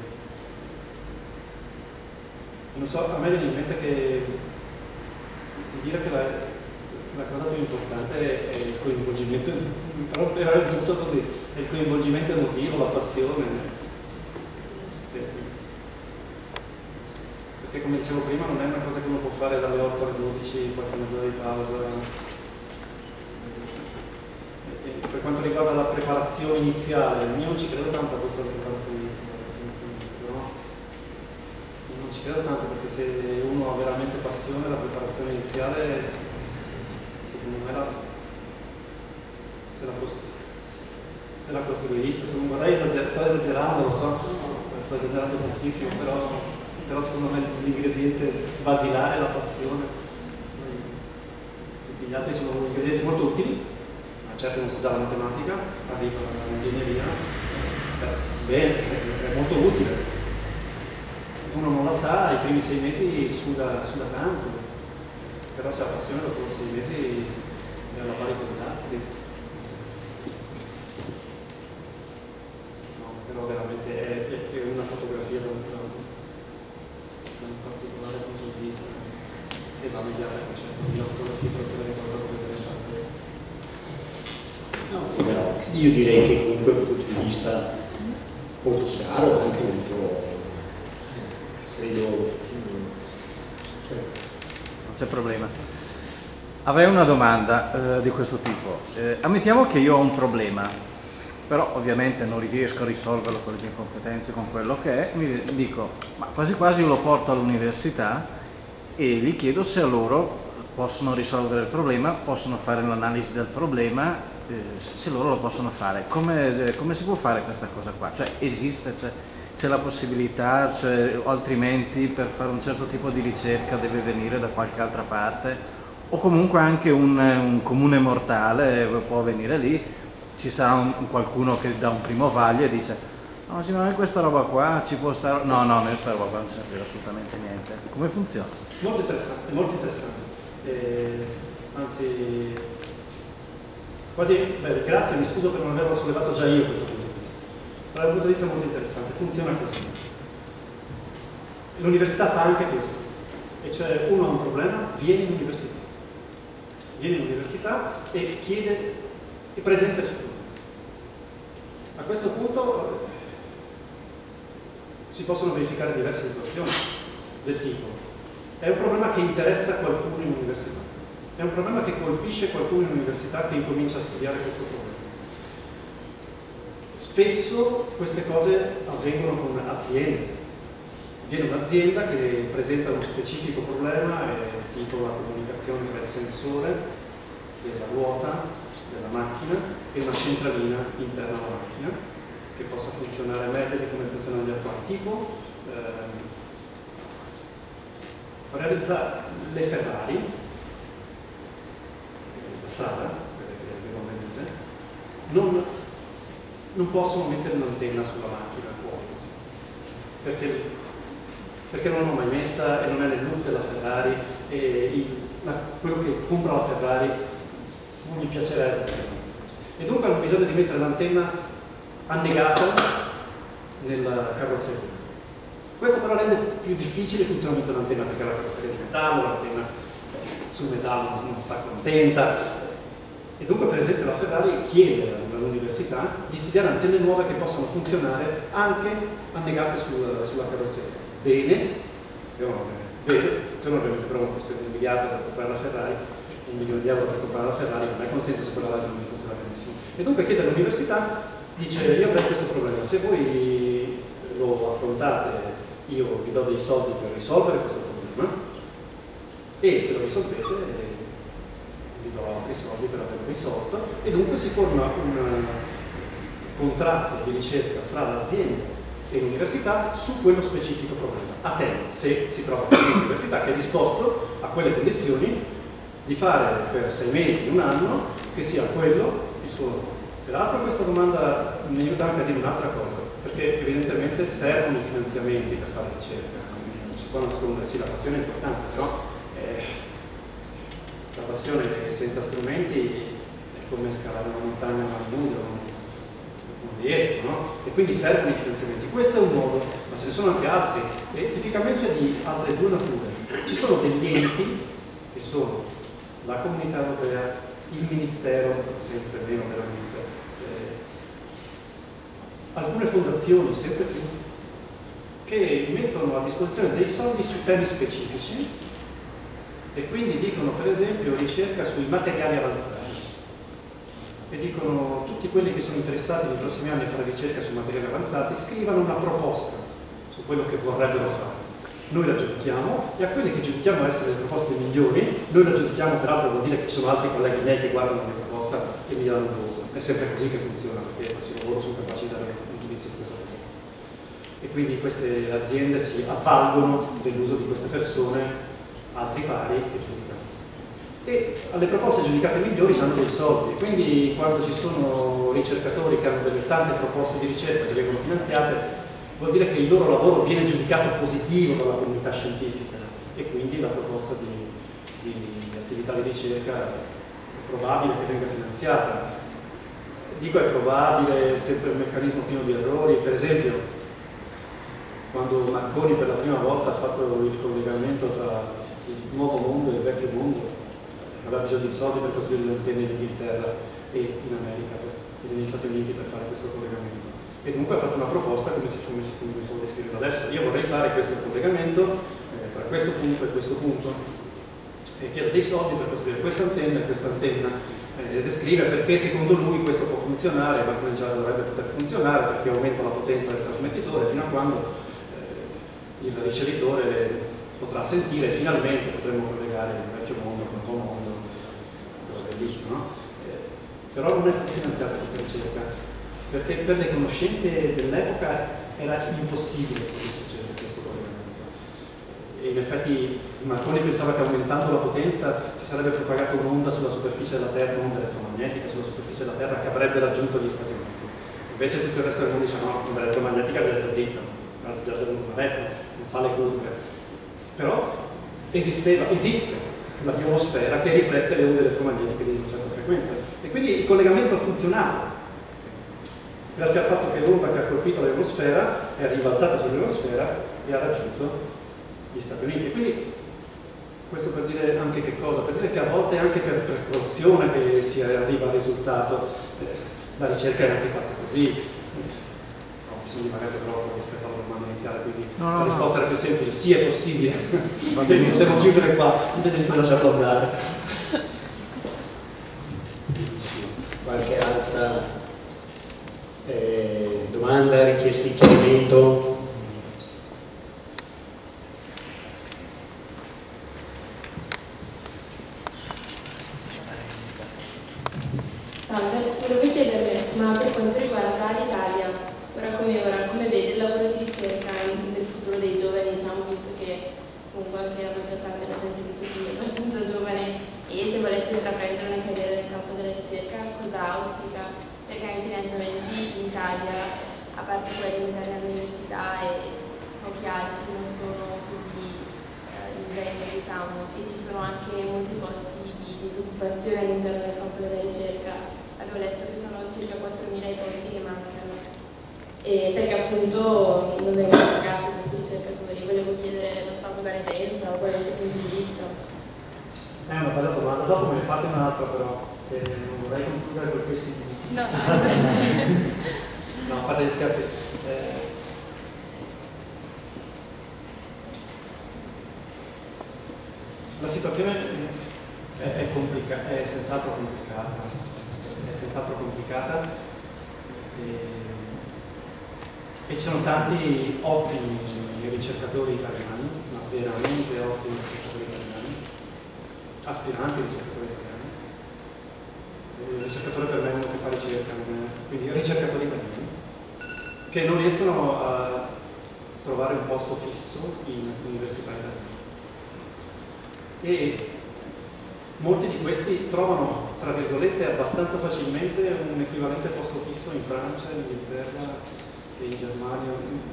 non so, a me viene in mente che di dire che la, la cosa più importante è il coinvolgimento, però è tutto così, è il coinvolgimento emotivo, la passione. Perché come dicevo prima non è una cosa che uno può fare dalle otto alle dodici, poi fare un'ora di pausa. E per quanto riguarda la preparazione iniziale, io non ci credo tanto a questa preparazione iniziale, però non ci credo tanto, perché se uno ha veramente passione, la preparazione iniziale secondo me la, se la, se la costruisce. Vorrei esager, sto esagerando, lo so, sto esagerando tantissimo, però però secondo me l'ingrediente basilare è la passione. Tutti gli altri sono ingredienti molto utili, ma certo non so già la matematica, arriva l'ingegneria, bene, è molto utile. Uno non la sa, i primi sei mesi suda, suda tanto, però se ha passione dopo sei mesi è alla pari con gli altri. No, però veramente è, è una fotografia da un un particolare punto di vista che va mediata al concetto di fotografia per ottenere qualcosa di interessante. No, però io direi che comunque un punto di vista molto chiaro, anche molto credo. Non c'è problema. Avrei una domanda eh, di questo tipo. Eh, ammettiamo che io ho un problema, però ovviamente non riesco a risolverlo con le mie competenze, con quello che è, mi dico, ma quasi quasi lo porto all'università e gli chiedo se loro possono risolvere il problema, possono fare l'analisi del problema, eh, se loro lo possono fare. Come, come si può fare questa cosa qua? Cioè esiste, c'è la possibilità, cioè, altrimenti per fare un certo tipo di ricerca deve venire da qualche altra parte, o comunque anche un, un comune mortale può venire lì. Ci sarà un, qualcuno che dà un primo vaglio e dice no, sì, ma questa roba qua ci può stare, no, no, questa roba qua non serve assolutamente niente. Come funziona? Molto interessante, molto interessante. Eh, anzi, quasi, beh, grazie, mi scuso per non averlo sollevato già io questo punto di vista. Però è un punto di vista molto interessante, funziona così. L'università fa anche questo, e cioè uno ha un problema, viene in università. Viene in università e chiede e presenta il suo problema. A questo punto si possono verificare diverse situazioni del tipo: è un problema che interessa qualcuno in università, è un problema che colpisce qualcuno in università che incomincia a studiare questo problema. Spesso queste cose avvengono con aziende. Viene un'azienda che presenta uno specifico problema, tipo la comunicazione tra il sensore della ruota della macchina e una centralina interna alla macchina che possa funzionare meglio di come funzionano gli attuali, tipo ehm, realizzare le Ferrari, la strada, quelle che abbiamo vedute, non, non possono mettere un'antenna sulla macchina fuori, perché, perché non l'ho mai messa e non è nel look della Ferrari, e il, la, quello che compra la Ferrari non gli piacerebbe, e dunque hanno bisogno di mettere l'antenna annegata nella carrozzeria. Questo però rende più difficile il funzionamento dell'antenna, perché la carrozzeria è di metallo, l'antenna sul metallo non sta contenta, e dunque per esempio la Ferrari chiede all'università di studiare antenne nuove che possano funzionare anche annegate sul, sulla carrozzeria. Bene, bene, funzionano ovviamente, però non può spendere un miliardo per comprare la Ferrari, un milione di euro per comprare la Ferrari, non è contento se quella radio non funziona benissimo. E dunque chiede all'università, dice: io avrei questo problema, se voi lo affrontate io vi do dei soldi per risolvere questo problema, e se lo risolvete vi do altri soldi per averlo risolto, e dunque si forma un contratto di ricerca fra l'azienda e l'università su quello specifico problema, a termine, se si trova un'università che è disposto a quelle condizioni di fare per sei mesi, un anno, che sia quello il suo lavoro. Peraltro questa domanda mi aiuta anche a dire un'altra cosa, perché perché evidentemente servono i finanziamenti per fare ricerca, non si può nascondere, sì, la passione è importante, però eh, la passione senza strumenti è come scalare una montagna a mani nude, non, non riesco, no? E quindi servono i finanziamenti. Questo è un modo, ma ce ne sono anche altri, e tipicamente di altre due nature. Ci sono degli enti che sono la Comunità Europea, il Ministero, sempre meno veramente, eh, alcune fondazioni, sempre più, che mettono a disposizione dei soldi su temi specifici e quindi dicono, per esempio, ricerca sui materiali avanzati. E dicono tutti quelli che sono interessati nei prossimi anni a fare ricerca sui materiali avanzati scrivano una proposta su quello che vorrebbero fare. Noi la giudichiamo e a quelli che giudichiamo essere le proposte migliori, noi la giudichiamo, peraltro vuol dire che ci sono altri colleghi miei che guardano la proposta e mi danno un voto. È sempre così che funziona, perché faccio loro sono capaci di dare un giudizio di questa proposta. E quindi queste aziende si avvalgono dell'uso di queste persone, altri pari, che giudicano. E alle proposte giudicate migliori danno dei soldi, quindi quando ci sono ricercatori che hanno delle tante proposte di ricerca che vengono finanziate, vuol dire che il loro lavoro viene giudicato positivo dalla comunità scientifica e quindi la proposta di, di attività di ricerca è probabile che venga finanziata. Dico è probabile, sempre un meccanismo pieno di errori, per esempio quando Marconi per la prima volta ha fatto il collegamento tra il nuovo mondo e il vecchio mondo, aveva bisogno di soldi per costruire le antenne in Inghilterra e in America e negli Stati Uniti per fare questo collegamento. E dunque ha fatto una proposta come si, come si, come si può descrivere adesso. Io vorrei fare questo collegamento eh, tra questo punto e questo punto e chiedo dei soldi per costruire questa antenna e questa antenna eh, e descrive perché secondo lui questo può funzionare, ma come già dovrebbe poter funzionare perché aumenta la potenza del trasmettitore fino a quando eh, il ricevitore potrà sentire e finalmente potremo collegare il vecchio mondo con il nuovo mondo. Bellissimo, no? Eh, però non è stata finanziata questa ricerca perché per le conoscenze dell'epoca era impossibile che succedesse questo collegamento e in effetti Marconi pensava che aumentando la potenza si sarebbe propagata un'onda sulla superficie della Terra, un'onda elettromagnetica sulla superficie della Terra che avrebbe raggiunto gli Stati Uniti. Invece tutto il resto del mondo dice no, l'onda elettromagnetica l'ha già detto, l'ha già detto, non fa le curve, però esisteva, esiste la ionosfera che riflette le onde elettromagnetiche di una certa frequenza e quindi il collegamento ha funzionato grazie al fatto che l'onda che ha colpito la ionosfera è ribalzata sull'ionosfera e ha raggiunto gli Stati Uniti e quindi questo per dire anche che cosa? Per dire che a volte anche per precauzione che si arriva al risultato eh, la ricerca è anche fatta così no, mi sono divagato troppo rispetto alla domanda iniziale quindi no, no, la risposta no. Era più semplice, sì è possibile possiamo chiudere qua invece mi sono lasciato andare. Qualche altra eh, domanda, richiesta di chiarimento? Salve, volevo chiederle, ma per quanto riguarda l'Italia, ora come ora, come vede il lavoro di ricerca nel futuro dei giovani, diciamo, visto che comunque anche la maggior parte della gente dice che è abbastanza giovane e se volesse intraprendere una carriera nel campo della ricerca, cosa auspica? Perché anche i finanziamenti in Italia, a parte quelli interni all'università e pochi altri, non sono così eh, ingenti, diciamo, e ci sono anche molti posti di disoccupazione all'interno del campo della ricerca. Avevo letto che sono circa quattromila i posti che mancano. E perché appunto non vengono pagati questi ricercatori. Volevo chiedere, non so cosa ne pensa o qual è il suo punto di vista. È una bella domanda, dopo me ne fate un'altra però, eh, non vorrei concludere con questi visti. No. No, a parte gli scherzi. Eh, la situazione è, è, complica- è senz'altro complicata, è senz'altro complicata e, e ci sono tanti ottimi ricercatori italiani, ma veramente ottimi ricercatori italiani, aspiranti ricercatori italiani. Il ricercatore per me è uno che fa ricerca, quindi ricercatori italiani, che non riescono a trovare un posto fisso in università italiane. E molti di questi trovano, tra virgolette, abbastanza facilmente un equivalente posto fisso in Francia, in Inghilterra, che in Germania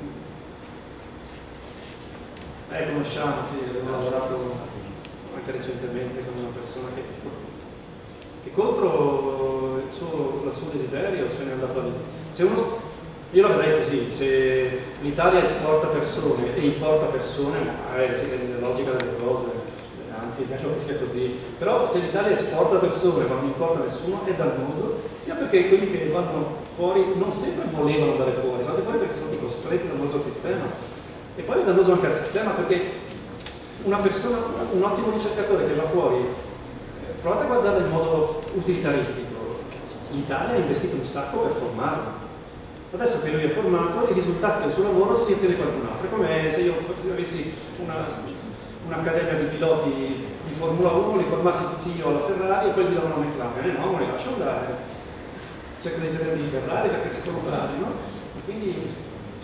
eh, conosciamo, sì, abbiamo lavorato anche recentemente con una persona che, che contro il suo, il suo desiderio se n'è andato lì. Se uno, io la vedrei così, se l'Italia esporta persone e importa persone, magari si vede la logica delle cose, anzi è bello che sia così, però se l'Italia esporta persone ma non importa nessuno è dannoso, sia perché quelli che vanno fuori non sempre volevano andare fuori, sono andati fuori perché sono stati costretti dal nostro sistema. E poi è dannoso anche al sistema perché una persona, un ottimo ricercatore che va fuori, eh, provate a guardarla in modo utilitaristico. L'Italia ha investito un sacco per formarlo. Adesso che lui è formato, i risultati del suo lavoro si li ottiene qualcun altro. È come se io avessi un'accademia di piloti di Formula uno, li formassi tutti io alla Ferrari e poi guidano una McLaren. Eh no, non li lascio andare. Cerco di tenere di Ferrari perché si sono bravi, no? E quindi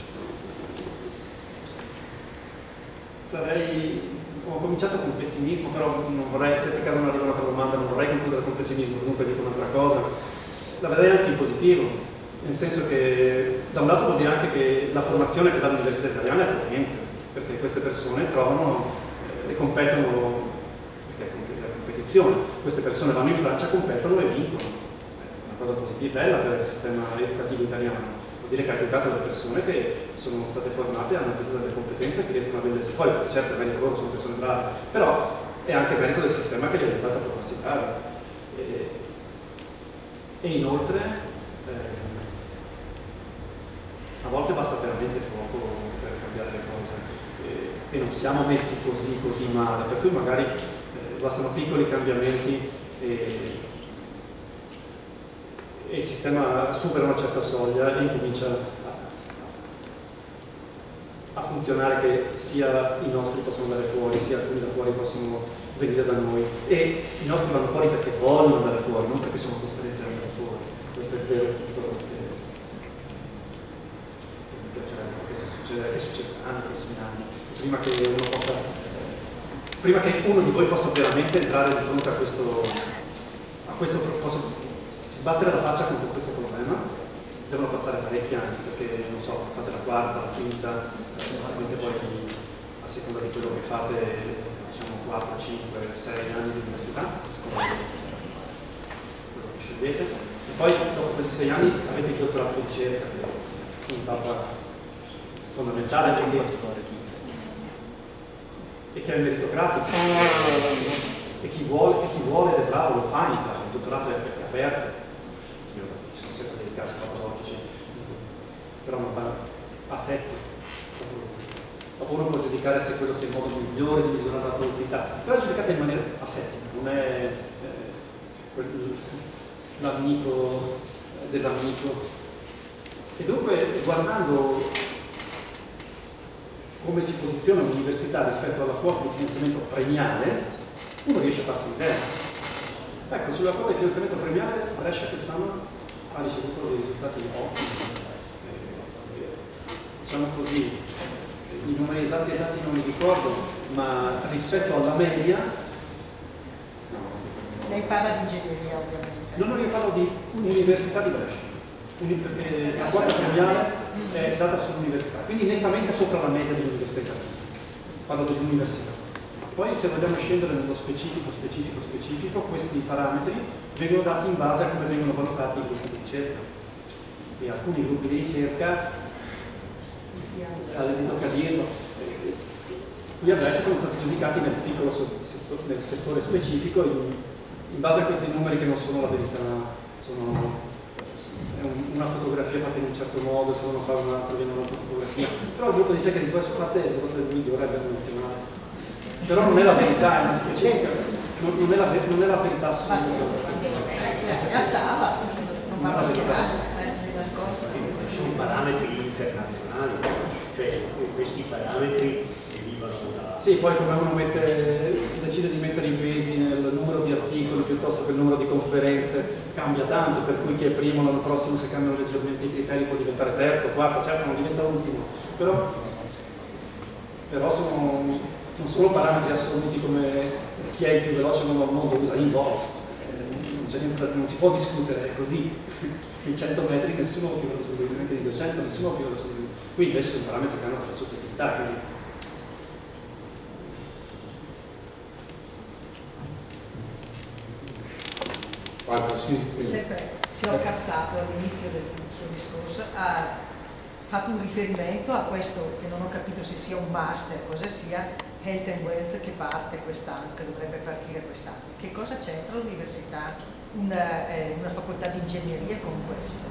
sarei, ho cominciato con pessimismo, però non vorrei, se per caso non arriva un'altra domanda, non vorrei concludere con pessimismo, dunque dico un'altra cosa. La vedrei anche in positivo, nel senso che da un lato vuol dire anche che la formazione che dà l'università italiana è potente, perché queste persone trovano e eh, competono, perché è la competizione, queste persone vanno in Francia, competono e vincono. È una cosa positiva, bella per il sistema educativo italiano. Dire che ha educato delle persone che sono state formate, hanno acquisito delle competenze che riescono a vendersi fuori, perché certo è merito loro, sono persone brave, però è anche merito del sistema che li ha aiutato a formarsi bravi. E, e inoltre eh, a volte basta veramente poco per cambiare le cose e, e non siamo messi così così male, per cui magari eh, bastano piccoli cambiamenti e, e il sistema supera una certa soglia e incomincia a, a funzionare, che sia i nostri possono andare fuori, sia alcuni da fuori possono venire da noi, e i nostri vanno fuori perché vogliono andare fuori, non perché sono costretti ad andare fuori. Questo è il vero tutto che mi piacerebbe che succeda, che succederà nei prossimi anni, prima che uno possa prima che uno di voi possa veramente entrare di fronte a questo a questo possa sbattere la faccia contro questo problema, devono passare parecchi anni, perché non so, fate la quarta, la quinta, sicuramente poi a seconda di quello che fate, diciamo quattro, cinque, sei anni di università, a seconda di quello che scegliete, e poi dopo questi sei anni avete il dottorato di ricerca, che è una tappa fondamentale perché, e che è meritocratico, e chi vuole, e chi vuole ed è bravo lo fa in Italia, il dottorato è aperto. Io ci sono sempre dei casi patologici, però non va a sette. Dopo uno può giudicare se quello sia il modo migliore di misurare la produttività, però è giudicata in maniera a sette, non è eh, l'amico dell'amico. E dunque, guardando come si posiziona l'università rispetto alla quota di finanziamento premiale, uno riesce a farsi un'idea. Ecco, sulla quota di finanziamento premiale Brescia quest'anno ha ricevuto dei risultati ottimi. Eh, diciamo così, i numeri esatti esatti non li ricordo, ma rispetto alla media... Lei parla di ingegneria ovviamente. No, no, io parlo di Università di Brescia, perché la quota premiale è data sull'università, quindi nettamente sopra la media dell'università italiana. Parlo dell'università. Poi se vogliamo scendere nello specifico, specifico, specifico, questi parametri vengono dati in base a come vengono valutati i gruppi di ricerca. E alcuni gruppi di ricerca, mi tocca dirlo, qui a Brescia sono stati giudicati nel piccolo settore, nel settore specifico, in, in base a questi numeri che non sono la verità, sono è un, una fotografia fatta in un certo modo, se uno fa un altro viene un'altra fotografia, però il gruppo dice che di questa parte è stato il migliore a livello nazionale. Però non è la verità, è una specifica, non, non, è, la, non è la verità assoluta. In realtà non va a nascosta. Sono parametri internazionali, cioè questi parametri derivano da... Sì, poi come uno mette, decide di mettere i pesi nel numero di articoli piuttosto che il numero di conferenze, cambia tanto, per cui chi è primo l'anno prossimo, se cambiano leggermente i criteri, può diventare terzo, quarto, certo non diventa ultimo, però, però sono, non sono parametri assoluti come chi è il più veloce al mondo usa in volt, non c'è niente da, non si può discutere, è così. In cento metri nessuno più lo sopravvivente di duecento, nessuno più lo sopravvivente. Qui invece sono parametri che hanno la soggettività, quindi Guarda, sì, Sempre, se ho captato all'inizio del suo discorso, ha fatto un riferimento a questo che non ho capito se sia un master, cosa sia, Health and Wealth, che parte quest'anno, che dovrebbe partire quest'anno. Che cosa c'entra l'università, una, eh, una facoltà di ingegneria con questo?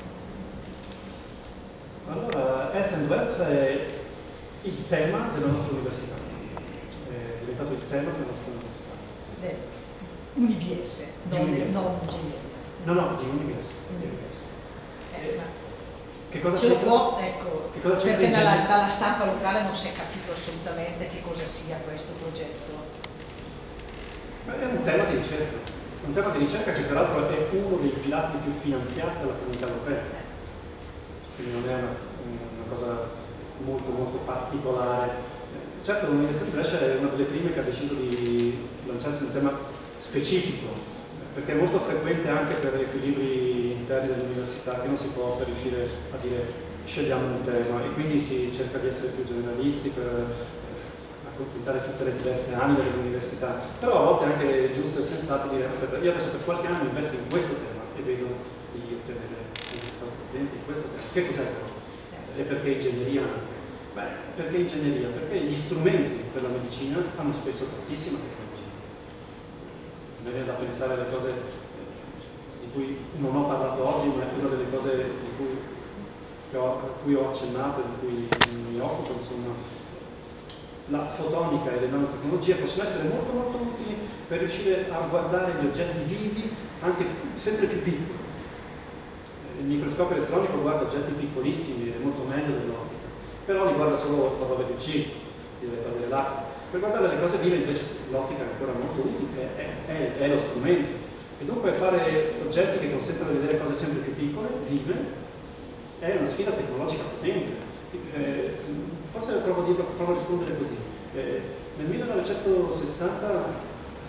allora, Health and Wealth è il tema della nostra università, è diventato il tema della nostra università. Eh, U N I B S, non, U N I B S. non ingegneria. No, no, di università. Eh, ma Che cosa ce lo c'entra? può, ecco, Che cosa c'entra perché in dalla, genere? dalla stampa locale non si è capito assolutamente che cosa sia questo progetto. Beh, è un tema di ricerca, un tema di ricerca che peraltro è uno dei pilastri più finanziati dalla comunità europea, quindi non è una, una cosa molto molto particolare. Certo, l'Università di Brescia è una delle prime che ha deciso di lanciarsi un tema specifico, perché è molto frequente anche per equilibri interni dell'università che non si possa riuscire a dire scegliamo un tema, e quindi si cerca di essere più generalisti per accontentare tutte le diverse anime dell'università. Però a volte è anche giusto e sensato dire aspetta, io adesso per qualche anno investo in questo tema e vedo di ottenere un risultato potente in questo tema. Che cos'è però? E perché ingegneria anche? Beh, perché ingegneria? Perché gli strumenti per la medicina hanno spesso tantissima tecnologia. Mi viene da pensare alle cose di cui non ho parlato oggi, ma è una delle cose di cui, che ho, a cui ho accennato e di cui mi occupo, insomma. La fotonica e le nanotecnologie possono essere molto molto utili per riuscire a guardare gli oggetti vivi anche sempre più piccoli. Il microscopio elettronico guarda oggetti piccolissimi ed è molto meglio dell'ottica, però li guarda solo dopo averli uccisi, deve togliere l'acqua. Per guardare le cose vive invece l'ottica è ancora molto utile, è, è, è lo strumento. E dunque fare oggetti che consentono di vedere cose sempre più piccole, vive, è una sfida tecnologica potente. Eh, forse provo a, dirlo, provo a rispondere così. Eh, nel millenovecentosessanta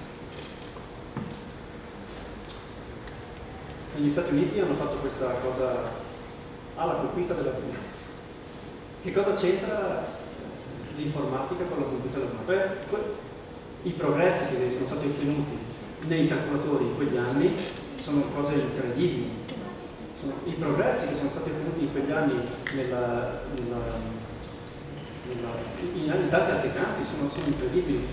negli Stati Uniti hanno fatto questa cosa alla conquista della Luna. Che cosa c'entra l'informatica con la conquista della Luna? Beh, i progressi che sono stati ottenuti nei calcolatori in quegli anni sono cose incredibili. Sono, I progressi che sono stati ottenuti in quegli anni nella, nella, nella, in, in tanti altri campi sono, sono incredibili.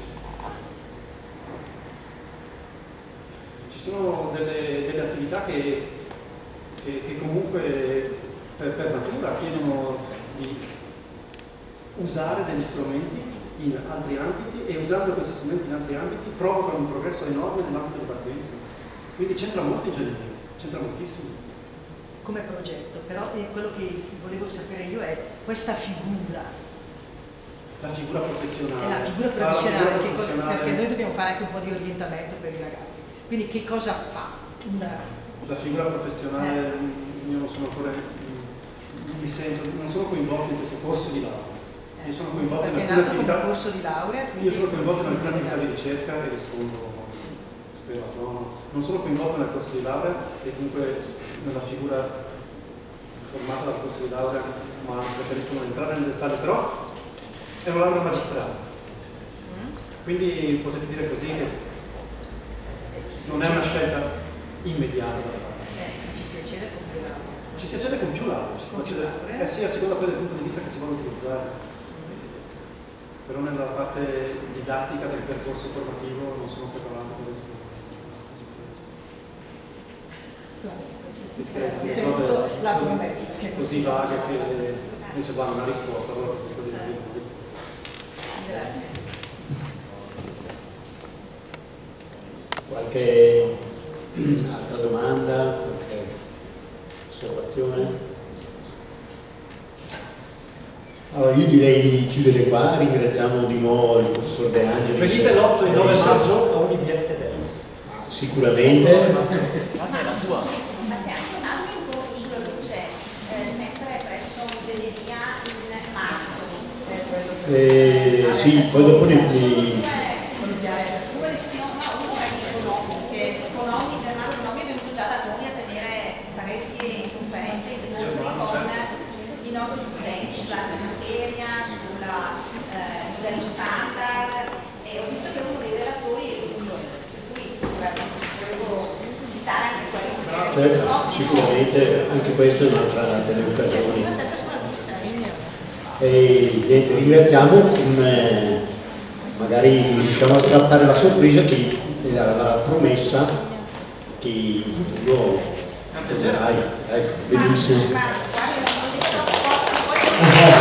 Ci sono delle, delle attività che, che, che comunque per, per natura chiedono di usare degli strumenti in altri ambiti, e usando questi strumenti in altri ambiti provocano un progresso enorme nell'ambito di partenza. Quindi c'entra molto ingegneria, c'entra moltissimo. Come progetto, però eh, quello che volevo sapere io è questa figura. La figura professionale. È la figura Ah, professionale, la figura che cosa- professionale. perché noi dobbiamo fare anche un po' di orientamento per i ragazzi. Quindi che cosa fa una... La figura professionale, eh. io non sono ancora, non mi sento, non sono coinvolto in questo corso di laurea. Io sono coinvolto in perché è alcune nato come attività. un corso di laurea. Io sono coinvolto in alcune quindi- attività di ricerca e rispondo, spero a tono. Non sono coinvolto nel corso di laurea e dunque nella figura formata dal corso di laurea, ma preferisco non entrare nel dettaglio, però è una laurea magistrale. Quindi potete dire così che non è una scelta immediata da fare. Eh, ci si accede con più laurea. Ci si accede con più laurea, ci si può Con più accedere, lauree? eh sì, a seconda poi del punto di vista che si vuole utilizzare. Però nella parte didattica del percorso formativo non sono preparato per questo. Ho tenuto la promessa che Così non si vaga sa. che ne si va una risposta, allora per questo devo dire una risposta. Grazie. Qualche altra domanda, qualche osservazione? Allora, io direi di chiudere qua, ringraziamo di nuovo il professor De Angelis. Venite l'otto e il nove per essere- maggio a un I B S Days. Ah, sicuramente. Ma c'è anche un altro incontro sulla luce, eh, sempre presso ingegneria in marzo. Eh, sì, poi dopo ne, ne- Due lezioni, ma una è di economiche, economiche, Germano Eh, sicuramente anche questa è un'altra delle occasioni. E niente, ringraziamo, con, eh, magari riusciamo a strappare la sorpresa che la, la promessa che in futuro vedrai. Ecco, benissimo.